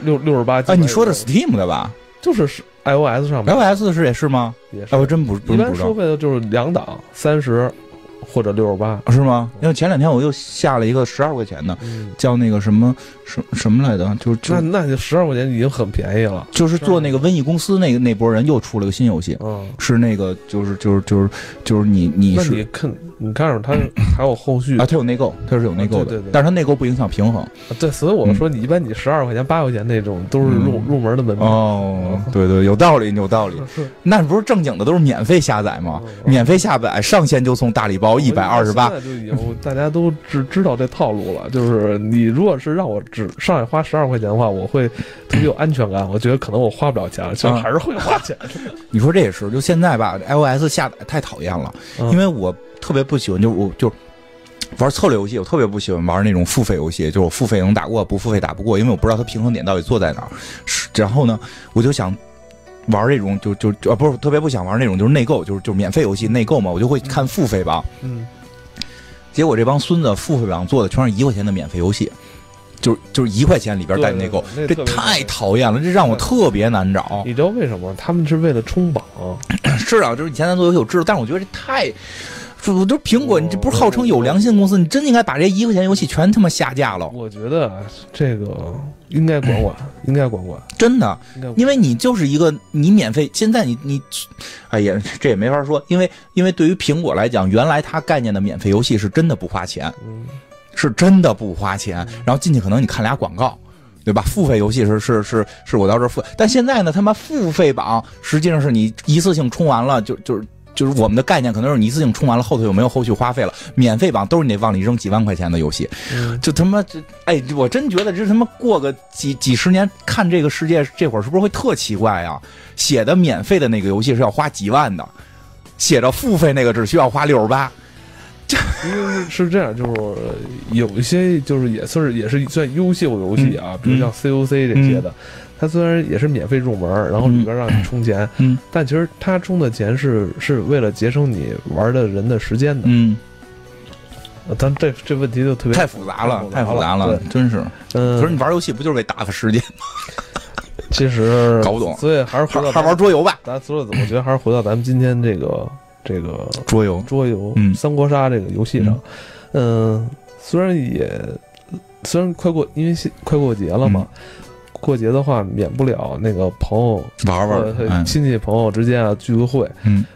68。 哎，你说的 Steam 的吧？ 就是 iOS 上面 ，iOS 也是吗？ 也是， 我真不知道。 一般收费的就是2档30。或者68 是吗？因为前2天我又下了一个12块钱的，叫那个什么来的， 那就12块钱已经很便宜了。 就是做那个瘟疫公司那波人又出了个新游戏，是那个就是你是你看着它还有后续啊，它有内购，它是有内购的， 对， 但是它内购不影响平衡。 对，所以我说你一般你12块钱、8块钱那种都是入门的门票。 哦，对，有道理。那不是正经的都是免费下载吗？免费下载上线就送大礼包128。 现在就有大家都知道这套路了，就是你如果是让我只上来花12块钱的话，我会特别有安全感，我觉得可能我花不了钱，就还是会花钱。 你说这也是，就现在吧 ，iOS 下载太讨厌了，因为我特别不喜欢，就玩策略游戏，我特别不喜欢玩那种付费游戏，就是我付费能打过，不付费打不过，因为我不知道它平衡点到底坐在哪儿。然后呢，我就想玩这种不是特别不想玩那种就是内购，就是免费游戏内购嘛，我就会看付费榜。结果这帮孙子付费榜做的全是1块钱的免费游戏，就是1块钱里边带内购，这太讨厌了，这让我特别难找。 你知道为什么？他们是为了冲榜。 是啊，就是以前咱做游戏我知道，但是我觉得这太。我都苹果，你这不是号称有良心公司？你真应该把这1块钱游戏全他妈下架了。 我觉得这个应该管管， 真的，因为你就是一个你免费，现在你，哎呀，这也没法说，因为对于苹果来讲，原来它概念的免费游戏是真的不花钱，是真的不花钱，然后进去可能你看俩广告。对吧？付费游戏是我到这儿付，但现在呢，他妈付费榜实际上是你一次性充完了就就是我们的概念可能是你一次性充完了，后头有没有后续花费了？免费榜都是你得往里扔几万块钱的游戏，就他妈我真觉得这他妈过个几十年看这个世界，这会儿是不是会特奇怪啊？写的免费的那个游戏是要花几万的，写着付费那个只需要花68。 因为是这样，就是有一些就是也是算优秀游戏啊，比如像 COC 这些的。它虽然也是免费入门，然后里边让你充钱，但其实它充的钱是为了节省你玩的人的时间的。但这问题就特别太复杂了，真是。可是你玩游戏不就是为打发时间吗？ 其实搞不懂， 所以还是还玩桌游吧。 我觉得还是回到咱们今天这个桌游三国杀这个游戏上。虽然因为快过节了嘛。过节的话，免不了那个朋友玩亲戚朋友之间啊聚个会。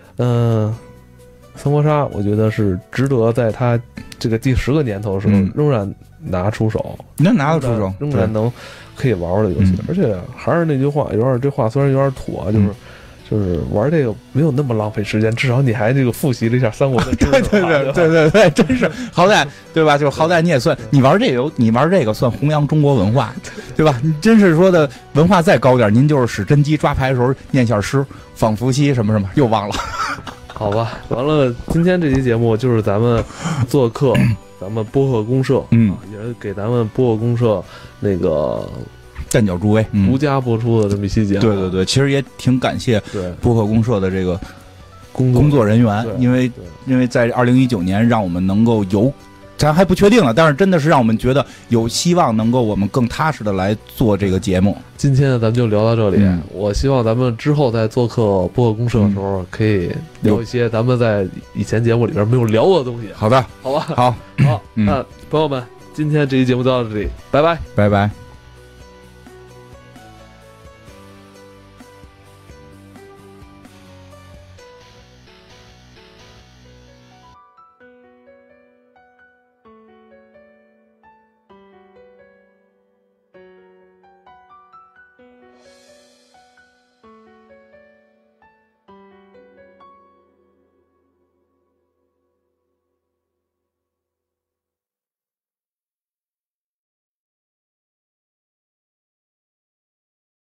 三国杀我觉得是值得在他这个第10个年头的时候仍然拿出手， 能拿得出手， 仍然能可以玩的游戏。而且还是那句话，这话虽然有点土啊，就是玩这个没有那么浪费时间，至少你还这个复习了一下三国的知识。 对，真是好歹对吧？就好歹你也算你玩这个算弘扬中国文化，对吧？你真是说的文化再高点，您就是使真机抓牌的时候念下诗，仿伏羲什么又忘了。 好吧，完了，今天这期节目就是咱们做客咱们播客公社，也是给咱们播客公社那个。 站脚助威， 独家播出的这么一期节目。 对，其实也挺感谢播客公社的这个工作人员，因为在2019年让我们能够咱还不确定了，但是真的是让我们觉得有希望能够我们更踏实的来做这个节目。 今天咱们就聊到这里，我希望咱们之后在做客播客公社的时候，可以聊一些咱们在以前节目里边没有聊过的东西。 好的， 好吧， 好， 那朋友们，今天这期节目就到这里，拜拜， 拜拜。